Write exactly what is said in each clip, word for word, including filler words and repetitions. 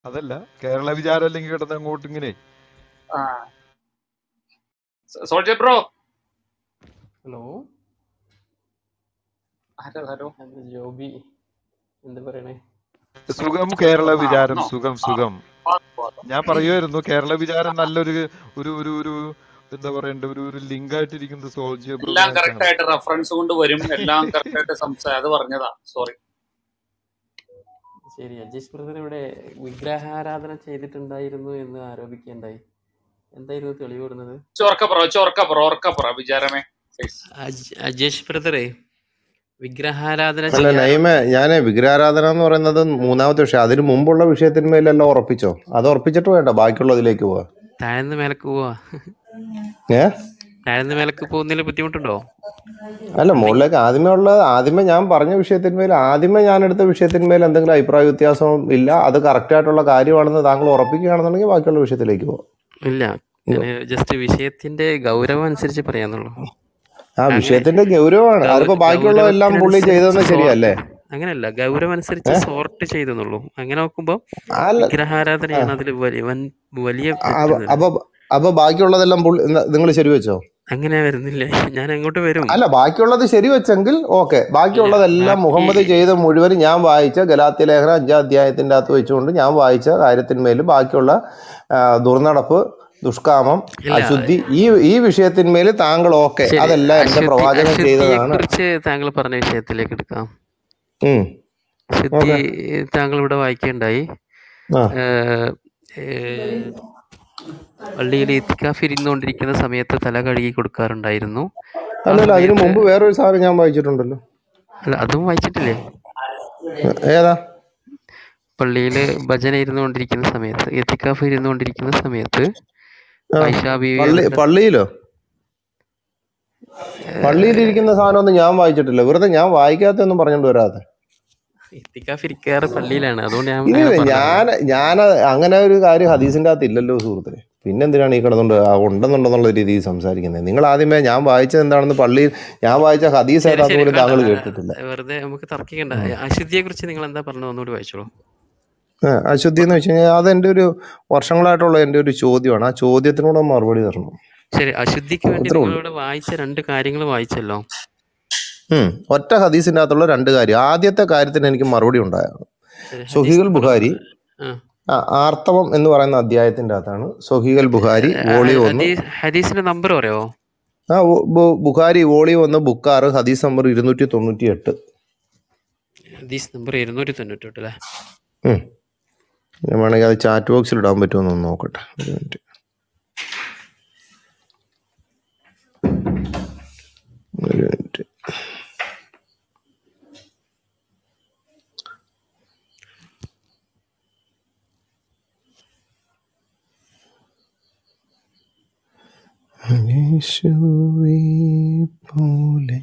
അതല്ല കേരള വിചാരം അല്ലെങ്കിൽ കിടന്ന് അങ്ങോട്ട് ഇങ്ങനെ. Soldier bro, hello hello hello. അത് ജോബി എന്താ പറയണേ? സുഖം കേരള വിചാരം, ആണോ? സുഖം ആ, സുഖം. പാ- പാ- ഞാൻ പറയുമായിരുന്നു കേരള വിചാരം നല്ലൊരു ഒരു ഒരു ഒരു എന്താ പറയണ്ട ഒരു ഒരു ലിങ്ക് ആയിട്ടിരിക്കുന്നത് സോൾജിയർ എല്ലാം കറക്റ്റ് ബ്രദറായിട്ടാണ്. ആയിട്ട് റെഫറൻസ് കൊണ്ട് വരും, എല്ലാം കറക്റ്റ് ആയിട്ട് സംസാരം. അത് പറഞ്ഞതാ, സോറി. ശരി, അജീഷ് ബ്രദർ ഇവിടെ വിഗ്രഹാരാധന ചെയ്തിട്ടുണ്ടായിരുന്നു എന്ന് ആരോപിക്കുകയുണ്ടായി. എന്തായിരുന്നു തെളിവ് കൊടുക്കുന്നത്? ചോർക്കപ്പുറ ചോർക്കപ്പുറ ഓർക്കപ്പുറ വിചാരമേ please. അജ്- അജേഷ് ബ്രദറെ, വിഗ്രഹാരാധന അല്ല ചെയ്യാൻ നയിമേ, ഞാനേ വിഗ്രഹാരാധന എന്ന് പറയുന്നത് മൂന്നാമത്തെ വിഷയം. അതിന് മുമ്പുള്ള വിഷയത്തിന്മേലെല്ലാം ഉറപ്പിച്ചോ? അത് ഉറപ്പിച്ചിട്ട് വേണ്ട ബാക്കിയുള്ളതിലേക്ക് പോവാ. താഴ്ന്ന മേലക്ക് പോവാ. ഏ താഴ്ന്ന മേലക്ക് പോകുന്നതിൽ ബുദ്ധിമുട്ടുണ്ടോ? അല്ല, ഉണ്ടെങ്കിൽ മുകളിലേക്ക് ആദ്യമേ ഉള്ള ആദ്യമേ ഞാൻ പറഞ്ഞ വിഷയത്തിന്മേൽ ആദ്യമേ ഞാൻ എടുത്ത വിഷയത്തിന്മേൽ എന്തെങ്കിലും അഭിപ്രായ വ്യത്യാസം ഇല്ല, അത് കറക്റ്റ് ആയിട്ടുള്ള കാര്യമാണെന്ന് താങ്കൾ ഉറപ്പിക്കുകയാണെന്നുണ്ടെങ്കിൽ ബാക്കിയുള്ള വിഷയത്തിലേക്ക് പോവാം. ഇല്ല, ഞാൻ ജസ്റ്റ് വിഷയത്തിന്റെ ഗൗരവം അനുസരിച്ച് പറയാന്നുള്ളൂ. ആ അങ്ങനെ വിഷയത്തിന്റെ ഗൗരവമാണ്. അതിപ്പോ ഗൗ- ബാക്കിയുള്ളതെല്ലാം പുള്ളി ഗൗരവത്തിനനുസരിച്ച് ചെയ്തതെന്ന് ശരിയല്ലേ? സോർട്ട് അങ്ങനെയല്ല, ഗൗരവം അനുസരിച്ച് ഏഹ് സോർട്ട് ചെയ്തെന്നുള്ളൂ. അങ്ങനെ നോക്കുമ്പോൾ അല്ല, ആ, വിഗ്രഹാരാധനയാണ് അതിൽ വലിയ വൻ വലിയ അപ്പൊ തെറ്റുന്നത്. അപ്പൊ അപ്പൊ ബാക്കിയുള്ളതെല്ലാം പുള്ളി നിങ്ങൾ ശരിവെച്ചോ? അങ്ങനെ വരുന്നില്ലേ? ഞാൻ അങ്ങോട്ട് വരും. അല്ല, ബാക്കിയുള്ളത് ശരിവെച്ചെങ്കിൽ ഓക്കെ. ഇല്ല, ബാക്കിയുള്ളതെല്ലാം ബാക്കി മുഹമ്മദ് ചെയ്ത മുഴുവൻ ഞാൻ വായിച്ച ഗലാത്യ ലേഖനം അഞ്ചാം അധ്യായത്തിന്റെ അകത്ത് വെച്ചുകൊണ്ട് ഞാൻ വായിച്ച കാര്യത്തിന്മേലും ബാക്കിയുള്ള ആ, ദുർനടപ്പ്, ദുഷ്കാമം, ഇല്ല. അശുദ്ധി, ഈ ഈ വിഷയത്തിന്മേൽ താങ്കൾ ഓക്കെ, ശരി, അതെല്ലാം എന്റെ അശുദ്ധി പ്രവാചകൻ അശുദ്ധിയെ ചെയ്തതാണ്. കുറിച്ച് താങ്കൾ പറഞ്ഞ വിഷയത്തിലേക്ക് എടുക്കാം. ഉം ശുദ്ധി ഓക്കെ. താങ്കൾ ഇവിടെ വായിക്കുകയുണ്ടായി. ആ ഏഹ്, ഏഹ്, പള്ളിയിൽ ഇത്തിക്കാഫ് ഇരുന്നുകൊണ്ടിരിക്കുന്ന സമയത്ത് തല കഴുകി കൊടുക്കാറുണ്ടായിരുന്നു. ആ അല്ലല്ല, അതിനു സമയത്ത് മുമ്പ് വേറൊരു സാധനം ഞാൻ വായിച്ചിട്ടുണ്ടല്ലോ. അല്ല, അതും വായിച്ചിട്ടില്ലേ? ഏതാ? പള്ളിയിൽ ഭജന ഇരുന്നുകൊണ്ടിരിക്കുന്ന സമയത്ത്, ഇത്തിക്കാഫ് ഇരുന്നുകൊണ്ടിരിക്കുന്ന സമയത്ത് ആ ആയിഷ ബീവി പള്ളി വന്നിട്ട് പള്ളിയിലോ? പള്ളിയിലിരിക്കുന്ന സാധനമൊന്നും ഞാൻ വായിച്ചിട്ടില്ല. വെറുതെ ഞാൻ വായിക്കാത്തൊന്നും പറഞ്ഞോണ്ട് വരാതെ. ഇത്തിക്കാഫ് ഇരിക്കാറ് പള്ളിയിലാണ്, അതുകൊണ്ട് ഞാൻ ഇല്ല അങ്ങനെ ഇല്ല, പറഞ്ഞതാണ്. ഞാൻ ഞാൻ അങ്ങനെ ഒരു കാര്യം ഹദീസിന്റെ അകത്ത് ഇല്ലല്ലോ സുഹൃത്തെ. പിന്നെന്തിനാണ് ഈ കിടന്നുകൊണ്ട് ആ ഉണ്ടെന്നുണ്ടെന്നുള്ള രീതിയിൽ സംസാരിക്കുന്നത്? നിങ്ങൾ ആദ്യമേ ഞാൻ വായിച്ചത് എന്താണെന്ന്, പള്ളിയിൽ ഞാൻ വായിച്ച ഹദീസ് ശരി ഏതാന്ന് ശരി, പോലും വേണ്ട, താങ്കൾ ആ, കേട്ടിട്ടില്ല. വെറുതെ നമുക്ക് തർക്കിക്കണ്ട. ഉം. അശുദ്ധിയെ കുറിച്ച് നിങ്ങൾ എന്താ പറഞ്ഞത് ഒന്നുകൂടി വായിച്ചോളൂ. ആ, അശുദ്ധി എന്ന് വെച്ച് കഴിഞ്ഞാൽ അതെന്റെ ഒരു വർഷങ്ങളായിട്ടുള്ള എൻ്റെ ഒരു ചോദ്യമാണ്. ആ ചോദ്യത്തിനൂടെ മറുപടി തരണം. ശരി, അശുദ്ധിക്ക് വേണ്ടി അത്രേ ഉള്ളൂ. നിങ്ങളിവിടെ വായിച്ച രണ്ട് കാര്യങ്ങൾ വായിച്ചല്ലോ. ഉം. ഒറ്റ ഹദീസിന്റെ അകത്തുള്ള രണ്ട് കാര്യം. ആദ്യത്തെ കാര്യത്തിന് എനിക്ക് മറുപടി ഉണ്ടായിരുന്നു. ശരി, ഹദീസ് സൊഹീഹുൽ നമ്പർ ബുഖാരി, ആ ആ, ആർത്തവം എന്ന് പറയുന്ന അധ്യായത്തിന്റെ അകത്താണ്. സൊഹീഹുൽ ബുഖാരി ആ, വോളിയോ ഒന്ന്. ഹദീസ് ഹദീസിന്റെ നമ്പർ പറയാമോ? ആ ബു- ബു- ബുഖാരി വോളിയോ ഒന്ന് ബുക്കാറ് ഹദീസ് നമ്പർ ഇരുന്നൂറ്റി തൊണ്ണൂറ്റി എട്ട്. ഹദീസ് നമ്പർ ഇരുന്നൂറ്റി തൊണ്ണൂറ്റി എട്ട് അല്ലേ? ഉം. ഞാൻ വേണമെങ്കിൽ അത് ചാറ്റ് ബോക്സിൽ ഇടാൻ പറ്റുമോ എന്ന് നോക്കട്ടെ. ഒരു മിനിറ്റ്. ഒരു മിനിറ്റ്. യേശുവേ പോലെ.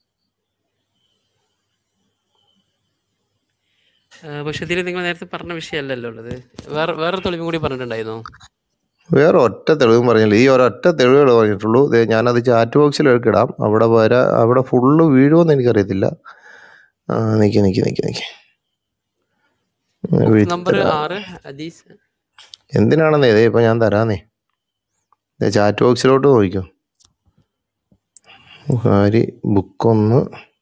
ആ, പക്ഷെ ഇതിൽ നിങ്ങൾ നേരത്തെ പറഞ്ഞ വിഷയമല്ലല്ലോ ഉള്ളത്. വേറെ വേറെ തെളിവും കൂടി പറഞ്ഞിട്ടുണ്ടായിരുന്നു. വേറെ ഒറ്റ തെളിവും പറഞ്ഞില്ല. ഈ ഒരൊറ്റ തെളിവുകൾ പറഞ്ഞിട്ടുള്ളൂ. ദേ, ഞാനത് ചാറ്റ് ബോക്സിൽ ഇടാം. അവിടെ വരാ അവിടെ ഫുള്ള് വീഴുമെന്ന് എനിക്കറിയത്തില്ല. ആ, നിക്ക് നിക്ക് നിക്ക് നിക്ക് ബുക്ക് നമ്പർ വിത്തര ആറ് ഹദീസ്. എന്തിനാണെന്നേ ഇതേ ഇപ്പം ഞാൻ തരാന്നേ. ദേ, ചാറ്റ് ബോക്സിലോട്ട് നോക്കിക്കോ. ബുഖാരി ബുക്കൊന്ന്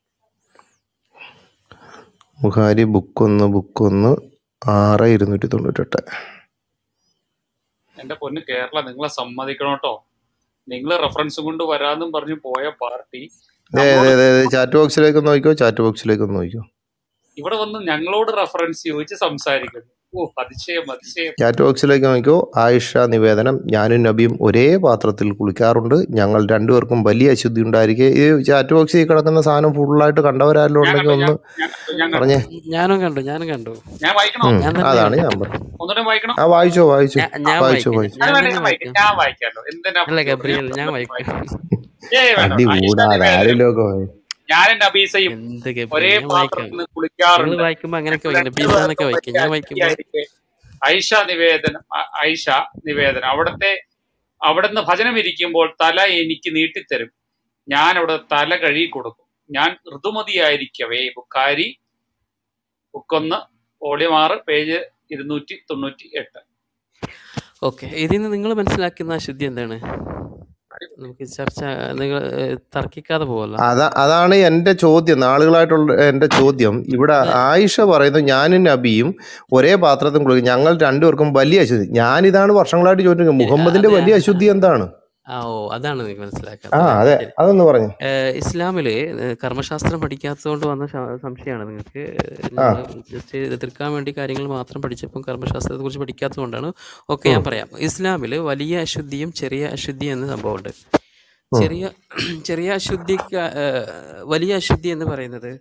ബുഖാരി ബുക്കൊന്ന് ബുക്കൊന്ന് ആറ് ഇരുന്നൂറ്റി തൊണ്ണൂറ്റെട്ട്. എന്റെ പൊന്ന് കേരള, നിങ്ങളെ സമ്മതിക്കണം കേട്ടോ. നിങ്ങൾ റെഫറൻസ് കൊണ്ട് വരാന്നും പറഞ്ഞു പോയ പാർട്ടി ദേ നമ്മളോട് ദേ ദേ ദേ, ചാറ്റ് ബോക്സിലേക്ക് നോക്കിക്കോ. ചാറ്റ് ബോക്സിലേക്ക് ഒന്ന് നോക്കിക്കോ. ഇവിടെ വന്ന് ഞങ്ങളോട് റെഫറൻസ് ചോദിച്ച് സംസാരിക്കുന്നു. ഓ, അതിശയം അതിശയം. ചാറ്റ് ബോക്സിലേക്ക് നോക്കിക്കോ. ആയിഷ നിവേദനം, ഞാനും നബിയും ഒരേ പാത്രത്തിൽ കുളിക്കാറുണ്ട്, ഞങ്ങൾ രണ്ടുപേർക്കും വലിയ അശുദ്ധി ഉണ്ടായിരിക്കെ. ഈ ചാറ്റ് ബോക്സിൽ കിടക്കുന്ന സാധനം ഫുള്ളായിട്ട് കണ്ടവരാരെല്ലാം ഞാൻ ഉണ്ടെങ്കിൽ കണ്ടു, ഒന്ന് ഞാൻ ഞാൻ കണ്ടു, ഞാൻ കണ്ടു. പറഞ്ഞേ. ഞാനും കണ്ടു ഞാനും കണ്ടു ഞാൻ വായിക്കണോ? ഉം, ഞാൻ തന്നെ അതാണ് കണ്ടു. ഞാൻ പറഞ്ഞത്. ഒന്നുകൂടെ വായിക്കണോ? ആ, വായിച്ചോ വായിച്ചോ ഞാൻ ഞാൻ വായിച്ചോ വായിക്കാം. വായിച്ചോ. അത് ഞാൻ വേണേ തന്നെ ഞാൻ വായിക്കാം, വായിക്കാം. ഞാൻ വായിക്കാമല്ലോ. എന്തിനാ അല്ല ബുദ്ധിമുട്ട്? ഗബ്രിയൽ, ഞാൻ ഞാൻ പെട്ടെന്ന് വായിക്കാം. വായിക്കാം. ഏയ് വേണ്ട, അടി ആയിഷ കൂടാതെ നിവേദനം, ആരിലൊക്കെ വായി. ഞാനും നബീസയും എന്ത് ഒരേ ഗബ്രിയൽ, ഞാൻ വായിക്കാം. പാത്രത്തിൽ നിന്ന് നിങ്ങൾ കുളിക്കാറുണ്ട്, വായിക്കുമ്പോ അങ്ങനെയൊക്കെ ഞങ്ങൾ വായിക്കണം. ബീസ എന്നൊക്കെ രണ്ടുപേർക്കും വായിക്കും. വലിയ ഞാൻ വായിക്കുമ്പോ അശുദ്ധിയായിരിക്കെ. ഐഷ നിവേദനം, അ- ഐഷ നിവേദനം, അവിടുത്തെ അവിടുന്ന് ഭജനം ഇരിക്കുമ്പോൾ തല എനിക്ക് നീട്ടിത്തരും, ഞാൻ അവിടെ തല കഴുകി കൊടുക്കും, ഞാൻ ഋതുമതിയായിരിക്കവേ. ബുഖാരി ബുക്കൊന്ന് വോളിയം ആറ് പേജ് ഇരുന്നൂറ്റി തൊണ്ണൂറ്റി എട്ട്. ഓക്കെ, ഇതിൽ നിന്ന് നിങ്ങൾ മനസ്സിലാക്കുന്ന അശുദ്ധി എന്താണ്? നമുക്ക് ചർച്ച നിങ്ങൾ തർക്കിക്കാതെ പോവല്ലോ. അതാ അതാണ് എൻ്റെ ചോദ്യം, നാളുകളായിട്ടുള്ള എൻ്റെ ചോദ്യം. ഇവിടെ ആയിഷ പറയുന്നു ഞാനും നബിയും ഒരേ പാത്രത്തിൽ കുളിക്കും, ഞങ്ങൾ രണ്ടുപേർക്കും വലിയ അശുദ്ധി. ഞാനിതാണ് വർഷങ്ങളായിട്ട് ചോദിക്കുന്നത്, മുഹമ്മദിന്റെ വലിയ അശുദ്ധി എന്താണ്? ആ ഓ അതാണ് നിങ്ങൾക്ക് ആ മനസ്സിലാക്കാത്തത്. അതെ, അതൊന്ന് പറഞ്ഞു. ഇസ്ലാമില് കർമ്മശാസ്ത്രം പഠിക്കാത്തതുകൊണ്ട് വന്ന ശ- സംശയമാണ് നിങ്ങൾക്ക്. ആ നിങ്ങൾ ജസ്റ്റ് എതിർക്കാൻ വേണ്ടി കാര്യങ്ങൾ മാത്രം പഠിച്ചപ്പോൾ കർമ്മശാസ്ത്രത്തെ കുറിച്ച് പഠിക്കാത്തതുകൊണ്ടാണ്. ഓക്കെ, ഞാൻ ഉം, പറയാം. ഇസ്ലാമില് വലിയ അശുദ്ധിയും ചെറിയ അശുദ്ധിയും എന്ന സംഭവമുണ്ട്. ഉം. ചെറിയ ചെറിയ അശുദ്ധിക്ക് ഏഹ്, വലിയ അശുദ്ധി എന്ന് പറയുന്നത്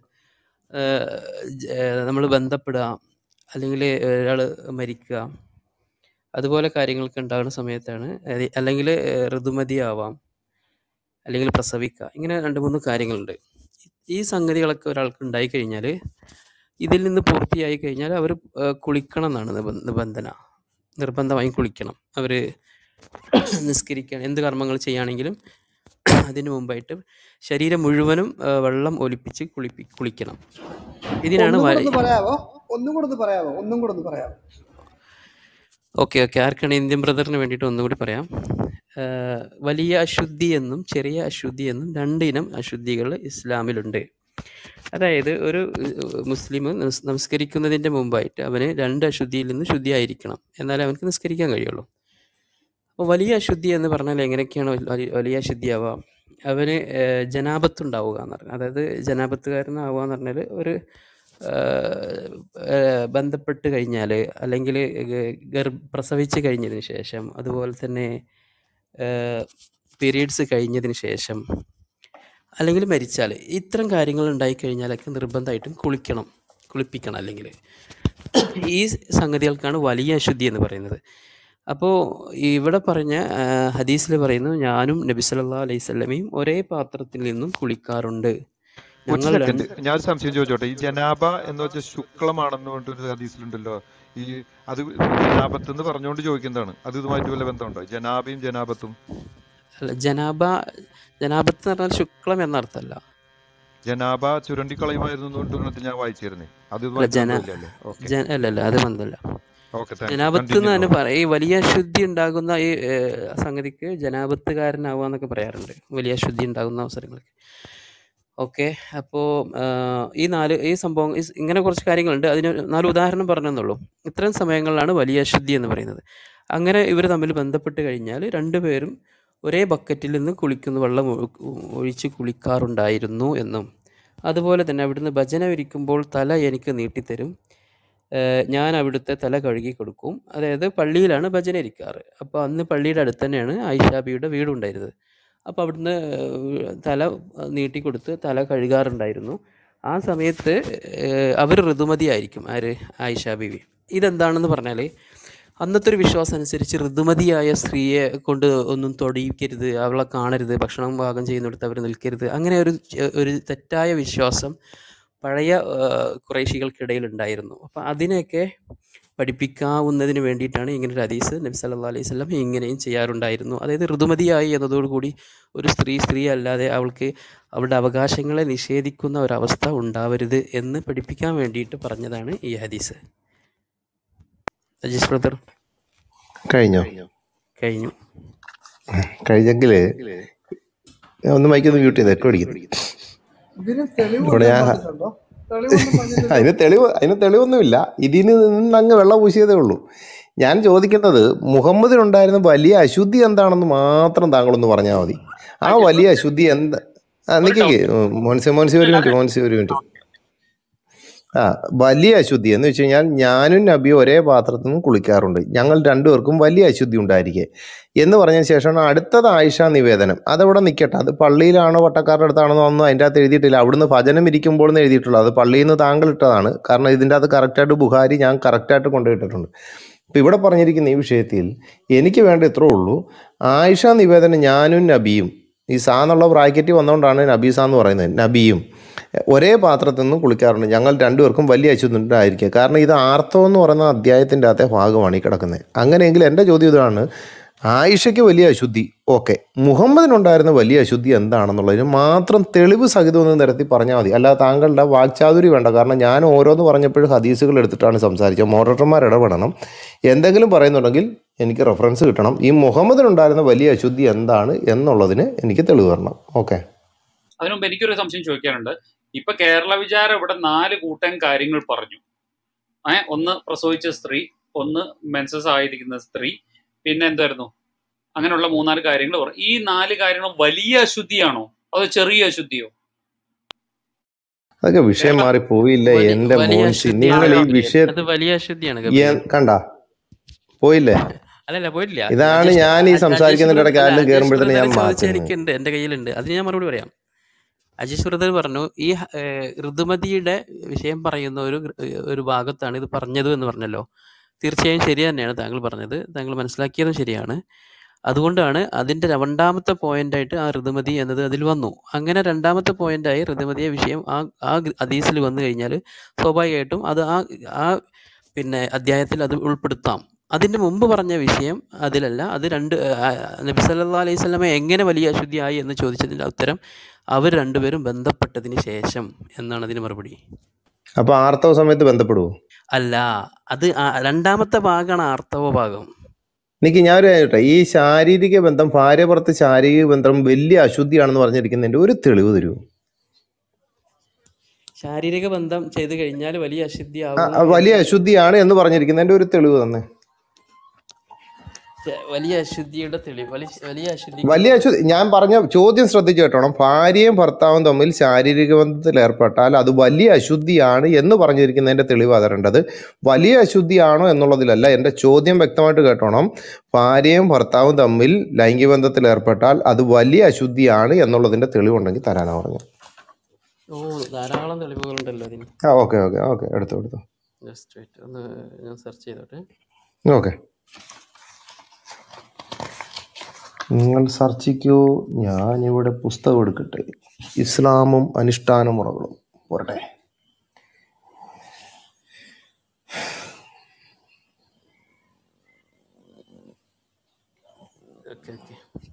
നമ്മൾ ബന്ധപ്പെടുക, അല്ലെങ്കിൽ ഒരാൾ മരിക്കുക, അതുപോലെ കാര്യങ്ങളൊക്കെ ഉണ്ടാകുന്ന സമയത്താണ്. അത് അല്ലെങ്കിൽ ഋതുമതിയാവാം, അല്ലെങ്കിൽ പ്രസവിക്കുക, ഇങ്ങനെ രണ്ട് മൂന്ന് കാര്യങ്ങളുണ്ട്. ഈ സംഗതികളൊക്കെ ഒരാൾക്ക് ഉണ്ടായിക്കഴിഞ്ഞാൽ, ഇതിൽ നിന്ന് പൂർത്തിയായി കഴിഞ്ഞാൽ അവർ കുളിക്കണം എന്നാണ് നിബ- നിബന്ധന. നിർബന്ധമായും കുളിക്കണം. അവർ നിസ്കരിക്കാൻ എന്ത് കർമ്മങ്ങൾ ചെയ്യുകയാണെങ്കിലും അതിന് മുമ്പായിട്ട് ശരീരം മുഴുവനും ആ, വെള്ളം ഒലിപ്പിച്ച് കുളിപ്പി കുളിക്കണം. ഇതിനാണ് ഒന്നും കൂടെ വലി ഒന്ന് പറയാവോ? ഒന്നും കൂടെ ഒന്ന് പറയാവോ? ഒന്നും കൂടെ ഒന്ന് പറയാവോ? ഓക്കെ ഓക്കെ ആർക്കാണ്? ഇന്ത്യൻ ബ്രദറിന് വേണ്ടിയിട്ട് ഒന്നുകൂടി പറയാം. ആ, വലിയ അശുദ്ധി എന്നും ചെറിയ അശുദ്ധി എന്നും രണ്ട് ഇനം അശുദ്ധികൾ ഇസ്ലാമിലുണ്ട്. അതായത് ഒരു ഏഹ്, മുസ്ലിം നിസ് നമസ്കരിക്കുന്നതിൻ്റെ മുമ്പായിട്ട് അവന് രണ്ട് അശുദ്ധിയിൽ നിന്ന് ശുദ്ധിയായിരിക്കണം, എന്നാലേ അവനക്ക് നിസ്കരിക്കാൻ കഴിയുള്ളൂ. അപ്പോൾ വലിയ അശുദ്ധി എന്ന് പറഞ്ഞാൽ എങ്ങനെയൊക്കെയാണ് വലി- വലി- വലിയ അശുദ്ധിയാവുക? അവന് ഏഹ്, ജനാപത്തുണ്ടാവുക എന്ന് പറഞ്ഞാൽ, അതായത് ജനാപത്തുകാരനാവുക എന്ന് പറഞ്ഞാൽ ഒരു ഏഹ്, ഏഹ്, ബന്ധപ്പെട്ട് കഴിഞ്ഞാൽ, അല്ലെങ്കിൽ ഗർഭ പ്രസവിച്ച് കഴിഞ്ഞതിന് ശേഷം, അതുപോലെ തന്നെ പീരീഡ്സ് കഴിഞ്ഞതിന് ശേഷം, അല്ലെങ്കിൽ മരിച്ചാൽ, ഇത്തരം കാര്യങ്ങൾ ഉണ്ടായിക്കഴിഞ്ഞാലൊക്കെ നിർബന്ധമായിട്ടും കുളിക്കണം, കുളിപ്പിക്കണം. അല്ലെങ്കിൽ ഈ സംഗതികൾക്കാണ് വലിയ അശുദ്ധി എന്ന് പറയുന്നത്. അപ്പോൾ ഇവിടെ പറഞ്ഞ ഹദീസിൽ പറയുന്നു, ഞാനും നബി സല്ലല്ലാഹു അലൈഹി വസല്ലമയും ഒരേ പാത്രത്തിൽ നിന്നും കുളിക്കാറുണ്ട്. ഒരു ഞങ്ങൾ സെക്കൻഡ്, രണ്ട് ഞാൻ ഒരു സംശയം ചോദിച്ചോട്ടെ. ഈ ജനാബ എന്ന് വെച്ചാൽ ശുക്ലമാണെന്ന് പറഞ്ഞിട്ടൊരു ഹദീസിലുണ്ടല്ലോ. ഈ അത് ജനാബത്ത് എന്ന് പറഞ്ഞുകൊണ്ട് ചോദിക്കുന്നതാണ്. അത് ഇതുമായിട്ട് വല്ല ബന്ധമുണ്ടോ? ജനാബയും ജനാബത്തും? അല്ല, ജനാബ ജനാബത്ത് എന്ന് പറഞ്ഞാൽ ശുക്ലം എന്നർത്ഥമല്ല. ജനാബ ചുരണ്ടിക്കളയുമായിരുന്നു എന്ന് പറഞ്ഞിട്ട് ഞാൻ വായിച്ചിരുന്നേ. അത് അല്ല, ഇതുമായിട്ട് ജന ബന്ധമില്ലല്ലേ? ഓക്കെ ജന അല്ല അല്ല അത് ബന്ധമല്ല. Okay, thank you. ജനാബത്ത് എന്ന് കണ്ടിന്യൂ തന്നെ ബ്രോ. പറയാം. ഈ വലിയ അശുദ്ധി ഉണ്ടാകുന്ന ഈ ഏഹ്, സംഗതിക്ക് ജനാബത്തുകാരനാവുക എന്നൊക്കെ പറയാറുണ്ട്, വലിയ അശുദ്ധി ഉണ്ടാകുന്ന അവസരങ്ങൾക്ക്. ഓക്കെ, അപ്പോൾ ഈ നാല് ഈ സംഭവം ഈ സ് ഇങ്ങനെ കുറച്ച് കാര്യങ്ങളുണ്ട്. അതിന് നാല് ഉദാഹരണം പറഞ്ഞെന്നുള്ളൂ. ഇത്തരം സമയങ്ങളിലാണ് വലിയ അശുദ്ധി എന്ന് പറയുന്നത്. അങ്ങനെ ഇവർ തമ്മിൽ ബന്ധപ്പെട്ട് കഴിഞ്ഞാൽ രണ്ടുപേരും ഒരേ ബക്കറ്റിൽ നിന്ന് കുളിക്കുന്ന വെള്ളം ഒഴു- ഒഴിച്ച് കുളിക്കാറുണ്ടായിരുന്നു എന്നും, അതുപോലെ തന്നെ അവിടുന്ന് ഭജന ഇരിക്കുമ്പോൾ തല എനിക്ക് നീട്ടിത്തരും, ഏഹ് ഞാൻ അവിടുത്തെ തല കഴുകി കൊടുക്കും. അതായത് പള്ളിയിലാണ് ഭജന ഇരിക്കാറ്. അപ്പോൾ അന്ന് പള്ളിയുടെ അടുത്ത് തന്നെയാണ് ആയിഷാബിയുടെ വീടുണ്ടായിരുന്നത്. അപ്പോൾ അവിടുന്ന് ഏഹ് തല നീട്ടിക്കൊടുത്ത് തല കഴുകാറുണ്ടായിരുന്നു. ആ സമയത്ത് അവർ ഋതുമതിയായിരിക്കും. ആര്? ആയിഷാ ബീവി. ഇതെന്താണെന്ന് പറഞ്ഞാൽ, അന്നത്തെ ഒരു വിശ്വാസം അനുസരിച്ച് ഋതുമതിയായ സ്ത്രീയെ കൊണ്ട് ഒന്നും തൊടിയിക്കരുത്, അവളെ കാണരുത്, ഭക്ഷണം പാകം ചെയ്യുന്നിടത്ത് അവർ നിൽക്കരുത്, അങ്ങനെ ഒരു ചെ- ഒരു തെറ്റായ വിശ്വാസം പഴയ ഏഹ്, കുറേശികൾക്കിടയിൽ ഉണ്ടായിരുന്നു. അപ്പം അതിനെയൊക്കെ പഠിപ്പിക്കാവുന്നതിന് വേണ്ടിയിട്ടാണ് ഇങ്ങനെ ഒരു ഹദീസ് നബി സല്ലല്ലാഹു അലൈഹി വസല്ലം ഇങ്ങനെയും ചെയ്യാറുണ്ടായിരുന്നു. അതായത് ഋതുമതിയായി എന്നതോടുകൂടി ഒരു സ്ത്രീ സ്ത്രീ അല്ലാതെ അവൾക്ക് അവളുടെ അവകാശങ്ങളെ നിഷേധിക്കുന്ന ഒരവസ്ഥ ഉണ്ടാവരുത് എന്ന് പഠിപ്പിക്കാൻ വേണ്ടിയിട്ട് പറഞ്ഞതാണ് ഈ ഹദീസ്. അജീസ് ബ്രദർ കഴിഞ്ഞോ? കഴിഞ്ഞു. കഴിഞ്ഞെങ്കിൽ ഒന്ന് മൈക്കൊന്ന് മ്യൂട്ട് ചെയ്ത് എക്കോ അടിക്കുന്നു. ഇതിന് തെളിവ് ഇവിടെ വല്ലതും ഞാൻ പറഞ്ഞിട്ടുണ്ടോ? തെളിവൊന്നും പറഞ്ഞില്ലല്ലോ. അതിന് തെളിവ് അതിന് തെളിവൊന്നുമില്ല. ഇതിന് നിന്ന് അങ്ങ് വെള്ളം പൂശിയതേ ഉള്ളൂ. ഞാൻ ചോദിക്കുന്നത് മുഹമ്മദിനുണ്ടായിരുന്ന വലിയ അശുദ്ധി എന്താണെന്ന് മാത്രം താങ്കളൊന്ന് പറഞ്ഞാൽ മതി. ആ വലിയ അശുദ്ധി എന്താ? ആ ഒരു നിക്കേ ഡൗട്ട്. മോൻസി മോൻസി ഒരു മിനിറ്റ് മോൻസി ഒരു മിനിറ്റ് ആ വലിയ അശുദ്ധി എന്ന് വെച്ച് കഴിഞ്ഞാൽ ഞാനും നബിയും ഒരേ പാത്രത്തിൽ നിന്ന് കുളിക്കാറുണ്ട്, ഞങ്ങൾ രണ്ടുപേർക്കും വലിയ അശുദ്ധി ഉണ്ടായിരിക്കെ എന്ന് പറഞ്ഞതിന് ശേഷമാണ് അടുത്തത് ആയിഷ നിവേദനം. അതവിടെ നിൽക്കട്ടെ, അത് പള്ളിയിലാണോ വട്ടക്കാരുടെ അടുത്താണെന്നോ ഒന്നും അതിൻ്റെ അകത്ത് എഴുതിയിട്ടില്ല. അവിടുന്ന് ഭജനം ഇരിക്കുമ്പോൾ എന്ന് എഴുതിയിട്ടുള്ളൂ. അത് പള്ളിയിൽ നിന്ന് താങ്കൾ ഇട്ടതാണ്. കാരണം ഇതിൻ്റെ അകത്ത് കറക്റ്റായിട്ട് ബുഹാരി ഞാൻ കറക്റ്റായിട്ട് കൊണ്ടുപോയിട്ടിട്ടുണ്ട്. ഇപ്പം ഇവിടെ പറഞ്ഞിരിക്കുന്ന ഈ വിഷയത്തിൽ എനിക്ക് വേണ്ട ഇത്രേ ഉള്ളൂ. ആയിഷ നിവേദനം ഞാനും നബിയും, ഈ സാ എന്നുള്ള ബ്രാക്കറ്റ് വന്നുകൊണ്ടാണ് നബീസ എന്ന് പറയുന്നത്, നബിയും ഒരേ പാത്രത്തിൽ നിന്ന് കുളിക്കാറുണ്ട്, ഞങ്ങൾ രണ്ടുപേർക്കും വലിയ അശുദ്ധിണ്ടായിരിക്കുക. കാരണം ഇത് ആർത്തവം എന്ന് പറയുന്ന അധ്യായത്തിൻ്റെ അകത്തെ ഭാഗമാണ് ഈ കിടക്കുന്നത്. അങ്ങനെയെങ്കിൽ എൻ്റെ ചോദ്യം ഇതാണ്, ആയിഷയ്ക്ക് വലിയ അശുദ്ധി, ഓക്കെ. മുഹമ്മദിനുണ്ടായിരുന്ന വലിയ അശുദ്ധി എന്താണെന്നുള്ളതിന് മാത്രം തെളിവ് സഹിതം ഒന്ന് നിരത്തി പറഞ്ഞാൽ മതി. അല്ലാതെ താങ്കളുടെ വാക്ചാതുരി വേണ്ട. കാരണം ഞാൻ ഓരോന്ന് പറഞ്ഞപ്പോഴും ഹദീസുകൾ എടുത്തിട്ടാണ് സംസാരിച്ചത്. മോഡറേറ്റർമാർ ഇടപെടണം. എന്തെങ്കിലും പറയുന്നുണ്ടെങ്കിൽ എനിക്ക് റെഫറൻസ് കിട്ടണം. ഈ മുഹമ്മദിനുണ്ടായിരുന്ന വലിയ അശുദ്ധി എന്താണ് എന്നുള്ളതിന് എനിക്ക് തെളിവ് തരണം. ഓക്കെ. അതിനു മുമ്പ് എനിക്കൊരു സംശയം ചോദിക്കാനുണ്ട്. ഇപ്പൊ കേരള വിചാരം ഇവിടെ നാല് കൂട്ടം കാര്യങ്ങൾ പറഞ്ഞു. ഏഹ് ഒന്ന് പ്രസവിച്ച സ്ത്രീ, ഒന്ന് മെൻസസ് ആയിരിക്കുന്ന സ്ത്രീ, പിന്നെ എന്തായിരുന്നു, അങ്ങനെയുള്ള മൂന്നാല് കാര്യങ്ങൾ പറഞ്ഞു. ഈ നാല് കാര്യങ്ങളും വലിയ അശുദ്ധിയാണോ അതോ ചെറിയ അശുദ്ധിയോ? അതൊക്കെ വിഷയം കേരള മാറി പോയില്ല വലിയ എൻ്റെ വലിയ മോൻസി. അശുദ്ധിയാണ് നിങ്ങൾ ഈ ഗബ്രിയേൽ. വിഷയ അത് വലിയ അശുദ്ധിയാണ് ഈ ഗബ്രിയേൽ. കണ്ട പോയില്ലേ? അല്ലല്ല പോയിട്ടില്ല. ഇതാണ് അജീഷ് ഞാൻ ഈ അ- അജീഷ് സംസാരിക്കുന്നതിൻ്റെ ബ്രദർ ഇടയ്ക്ക് അല്ല ആരെങ്കിലും അജീഷ് കയറുമ്പോഴത്തേന് ബ്രദർ ഞാൻ ചോദിച്ച മാറ്റുന്നത്. എനിക്കുണ്ട്, എൻ്റെ കയ്യിലുണ്ട്. അതിന് ഞാൻ മറുപടി പറയാം. അജീഷ് ബ്രദർ പറഞ്ഞു ഈ ഹ- ഏഹ് ഋതുമതിയുടെ വിഷയം പറയുന്ന ഒരു ഗൃ- ഒരു ഭാഗത്താണ് ഇത് പറഞ്ഞത് എന്ന് പറഞ്ഞല്ലോ. തീർച്ചയായും ശരി തന്നെയാണ് താങ്കൾ പറഞ്ഞത്, താങ്കൾ മനസ്സിലാക്കിയതും ശരിയാണ്. അതുകൊണ്ടാണ് അതിൻ്റെ രണ്ടാമത്തെ പോയിന്റായിട്ട് ആ ഋതുമതി എന്നത് അതിൽ വന്നു. അങ്ങനെ രണ്ടാമത്തെ പോയിന്റായി ഋതുമതിയെ വിഷയം ആ ആ ഹദീസിൽ വന്നു കഴിഞ്ഞാൽ സ്വാഭാവികമായിട്ടും അത് ആ ആ പിന്നെ അധ്യായത്തിൽ അത് ഉൾപ്പെടുത്താം. അതിൻ്റെ മുമ്പ് പറഞ്ഞ വിഷയം അതിലല്ല. അത് രണ്ട് ആ, നബി സല്ലല്ലാഹു അലൈഹി വസല്ലമ എങ്ങനെ വലിയ അശുദ്ധിയായി എന്ന് ചോദിച്ചതിൻ്റെ ഉത്തരം അവർ രണ്ടുപേരും ബന്ധപ്പെട്ടതിന് ശേഷം എന്നാണ് അതിന് മറുപടി. അപ്പോൾ ആർത്തവ സമയത്ത് ബന്ധപ്പെടുവോ? അല്ല, അത് ആ- രണ്ടാമത്തെ ഭാഗമാണ് ആർത്തവ ഭാഗം. എനിക്ക് ഞാൻ ഒരു കാര്യം ചോദിക്കട്ടെ? ഈ ശാരീരിക ബന്ധം, ഭാര്യ ഭർത്ത് ശാരീരിക ബന്ധം വലിയ അശുദ്ധിയാണെന്ന് പറഞ്ഞിരിക്കുന്നതിൻ്റെ ഒരു തെളിവ് തരുമോ? ശാരീരിക ബന്ധം ചെയ്തു കഴിഞ്ഞാൽ വലിയ ആ, അശുദ്ധിയാകും ആ, വലിയ എന്ന് അശുദ്ധിയാണ് എന്ന് പറഞ്ഞിരിക്കുന്നതിൻ്റെ ഒരു തെളിവ് തന്നെ. ചെ- വലിയ അശുദ്ധിയുടെ തെളിവ് വലിയ വലിയ അശുദ്ധിക്ക് വലിയ അശുദ്ധി, ഞാൻ പറഞ്ഞ ചോദ്യം ശ്രദ്ധിച്ചു കേട്ടോണം. ഭാര്യയും ഭർത്താവും തമ്മിൽ ശാരീരിക ബന്ധത്തിൽ ഏർപ്പെട്ടാൽ അത് വലിയ അശുദ്ധിയാണ് എന്ന് പറഞ്ഞിരിക്കുന്നതിൻ്റെ തെളിവ് തരേണ്ടത്. വലിയ അശുദ്ധിയാണോ എന്നുള്ളതിലല്ല. എൻ്റെ ചോദ്യം വ്യക്തമായിട്ട് കേട്ടോണം. ഭാര്യയും ഭർത്താവും തമ്മിൽ ലൈംഗിക ബന്ധത്തിൽ ഏർപ്പെട്ടാൽ അത് വലിയ അശുദ്ധിയാണ് എന്നുള്ളതിൻ്റെ തെളിവുണ്ടെങ്കിൽ തരാനാണ് പറഞ്ഞത്. ഓ ധാരാളം തെളിവുകളുണ്ടല്ലോ അതിന്. ആ ഓക്കെ ഓക്കെ ഓക്കെ എടുത്തു എടുത്തു ജസ്റ്റ് വെയിറ്റ് ഒന്ന് ഞാൻ സെർച്ച് ചെയ്തോട്ടെ. ഓക്കെ. നിങ്ങൾ സർച്ചിക്കൂ, ഞാനിവിടെ പുസ്തകം എടുക്കട്ടെ. ഇസ്ലാമും അനുഷ്ഠാന മുറകളും പോരട്ടെ. ഓക്കെ ഓക്കെ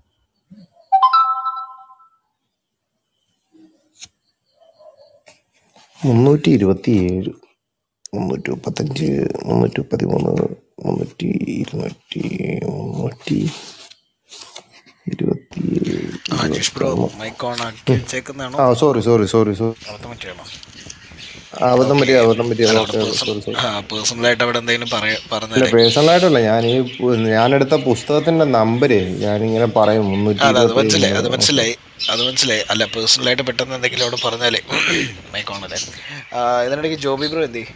മുന്നൂറ്റി ഇരുപത്തി ഏഴ്, മുന്നൂറ്റി മുപ്പത്തഞ്ച്, മുന്നൂറ്റി പതിമൂന്ന്, മുന്നൂറ്റി ഇരുന്നൂറ്റി മുന്നൂറ്റി ഇരുപത്തി അജീഷ് ബ്രോ ഇരുപത്തി മൈക്ക് ഓൺ ആക്കി വെച്ചേക്കുന്നതാണോ? ആ സോറി സോറി സോറി സോറി അബദ്ധം പറ്റിയാണോ? അബദ്ധം ഓക്കെ. പറ്റിയ അബദ്ധം പറ്റിയ അല്ല ഓക്കെ അവിടെ ഓക്കെ സോറി സോറി. പേഴ്സണലായിട്ട് അവിടെ എന്തെങ്കിലും പറയ ഇല്ല പറഞ്ഞാലേ. പേഴ്സണലായിട്ടല്ല, ഞാൻ ഈ പു- ഞാനെടുത്ത പുസ്തകത്തിന്റെ നമ്പര് ഞാനിങ്ങനെ പറയും മുന്നൂറ്റി അല്ല അത് ഇരുപത്തി മനസ്സിലായി, ഏഴ്. അത് മനസ്സിലായി, അത് മനസ്സിലായി. അല്ല പേഴ്സണലായിട്ട് പെട്ടെന്ന് എന്തെങ്കിലും അവിടെ പറഞ്ഞാലേ മൈക്ക് ഓൺ അല്ലേ. ഇതിനിടയ്ക്ക് ജോബി ബ്രോ എന്തി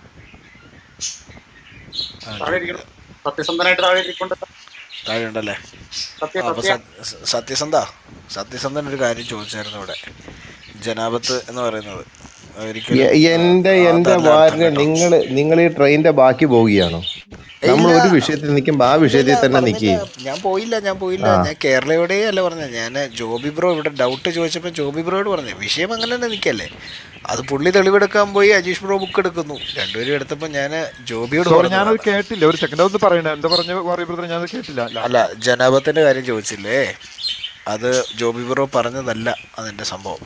താഴെ ഇരിക്കണം, സത്യസന്ധനായിട്ട് താഴെ ഇരിക്കൊണ്ട് താഴെ ഉണ്ടല്ലേ? സത്യ ആ, അപ്പൊ സത്യ സ- സത്യസന്ധ സത്യസന്ധൻ ഒരു കാര്യം ചോദിച്ചായിരുന്നു ഇവിടെ. ജനാപത്ത് എന്ന് പറയുന്നത് ഒരിക്കലും എ- ആ, എന്റെ എന്റെ അതല്ല അർത്ഥം ഭാര്യ, കേട്ടോ. നിങ്ങൾ നിങ്ങൾ ഈ ട്രെയിനിന്റെ ബാക്കി പോവുകയാണോ? നമ്മൾ ഇല്ല ഒരു വിഷയത്തിൽ നിൽക്കുമ്പോ ആ ഇല്ല വിഷയത്തിൽ ഇല്ല തന്നെ പറഞ്ഞില്ല, നിൽക്കുകയും. ഞാൻ പോയില്ല ഞാൻ പോയില്ല ആ ഞാൻ കേരളയോടേ അല്ല പറഞ്ഞത്. ഞാൻ ജോബി ബ്രോ ഇവിടെ ഡൗട്ട് ചോദിച്ചപ്പോൾ ജോബി ബ്രോയോട് പറഞ്ഞു വിഷയം അങ്ങനെ തന്നെ നിൽക്കല്ലേ. അത് പുള്ളി തെളിവെടുക്കാൻ പോയി, അജീഷ് ബ്രോ ബുക്ക് എടുക്കുന്നു. രണ്ടുപേരും എടുത്തപ്പോൾ ഞാൻ ജോബിയോട് സോറി ഞാനത് പറഞ്ഞതാണ്. കേട്ടില്ല. ഒരു സെക്കൻഡ് ഒന്ന് പറയണേ, എന്താ പറഞ്ഞ പറയ ബ്രദർ, ഞാനത് കേട്ടില്ല അല്ല ലാസ്റ്റ്. ജനാപത്തിന്റെ കാര്യം ചോദിച്ചില്ലേ, അത് ജോബി ബ്രോ പറഞ്ഞതല്ല അതിന്റെ സംഭവം.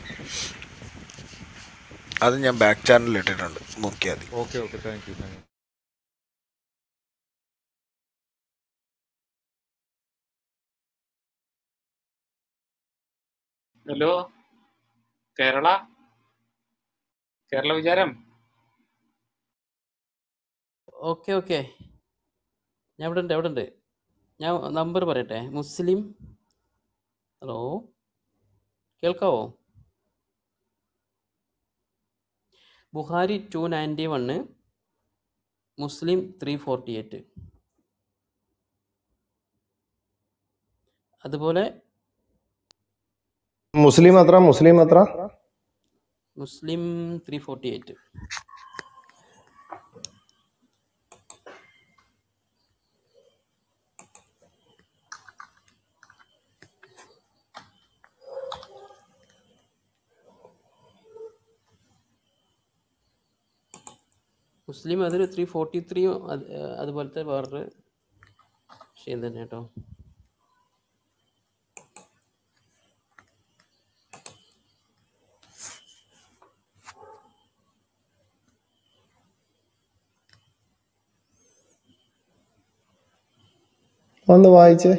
അത് ഞാൻ ബാക്ക് ചാനലിൽ ഇട്ടിട്ടുണ്ട്, നോക്കിയാൽ മതി. Okay okay thank you thank you. Hello Kerala Kerala വിചാരം. ഓക്കെ ഓക്കെ ഞാൻ ഇവിടെ ഉണ്ട് അവിടെ ഉണ്ട്. ഞാൻ നമ്പർ പറയട്ടെ. മുസ്ലിം, ഹലോ കേൾക്കാവോ? Bukhari two ninety one, Muslim three forty eight. അതുപോലെ മുസ്ലിം എത്ര? മുസ്ലിം എത്ര? Muslim three forty eight. Muslim അതിൽ ത്രീ ഫോർട്ടി ത്രീയും അതുപോലത്തെ വേറൊരു വിഷയം തന്നെ കേട്ടോ. ഒന്ന് വായിച്ചേ.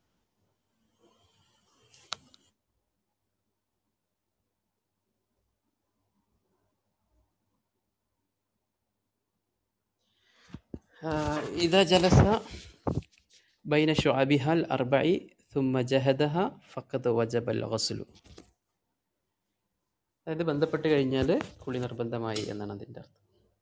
آه، إذا جلس بين شعبها الأربع ثم جهدها فقد وجب الغسل. അതായത് ബന്ധപ്പെട്ട് കഴിഞ്ഞാൽ കുളി നിർബന്ധമായി എന്നാണ് അതിൻ്റെ അർത്ഥം.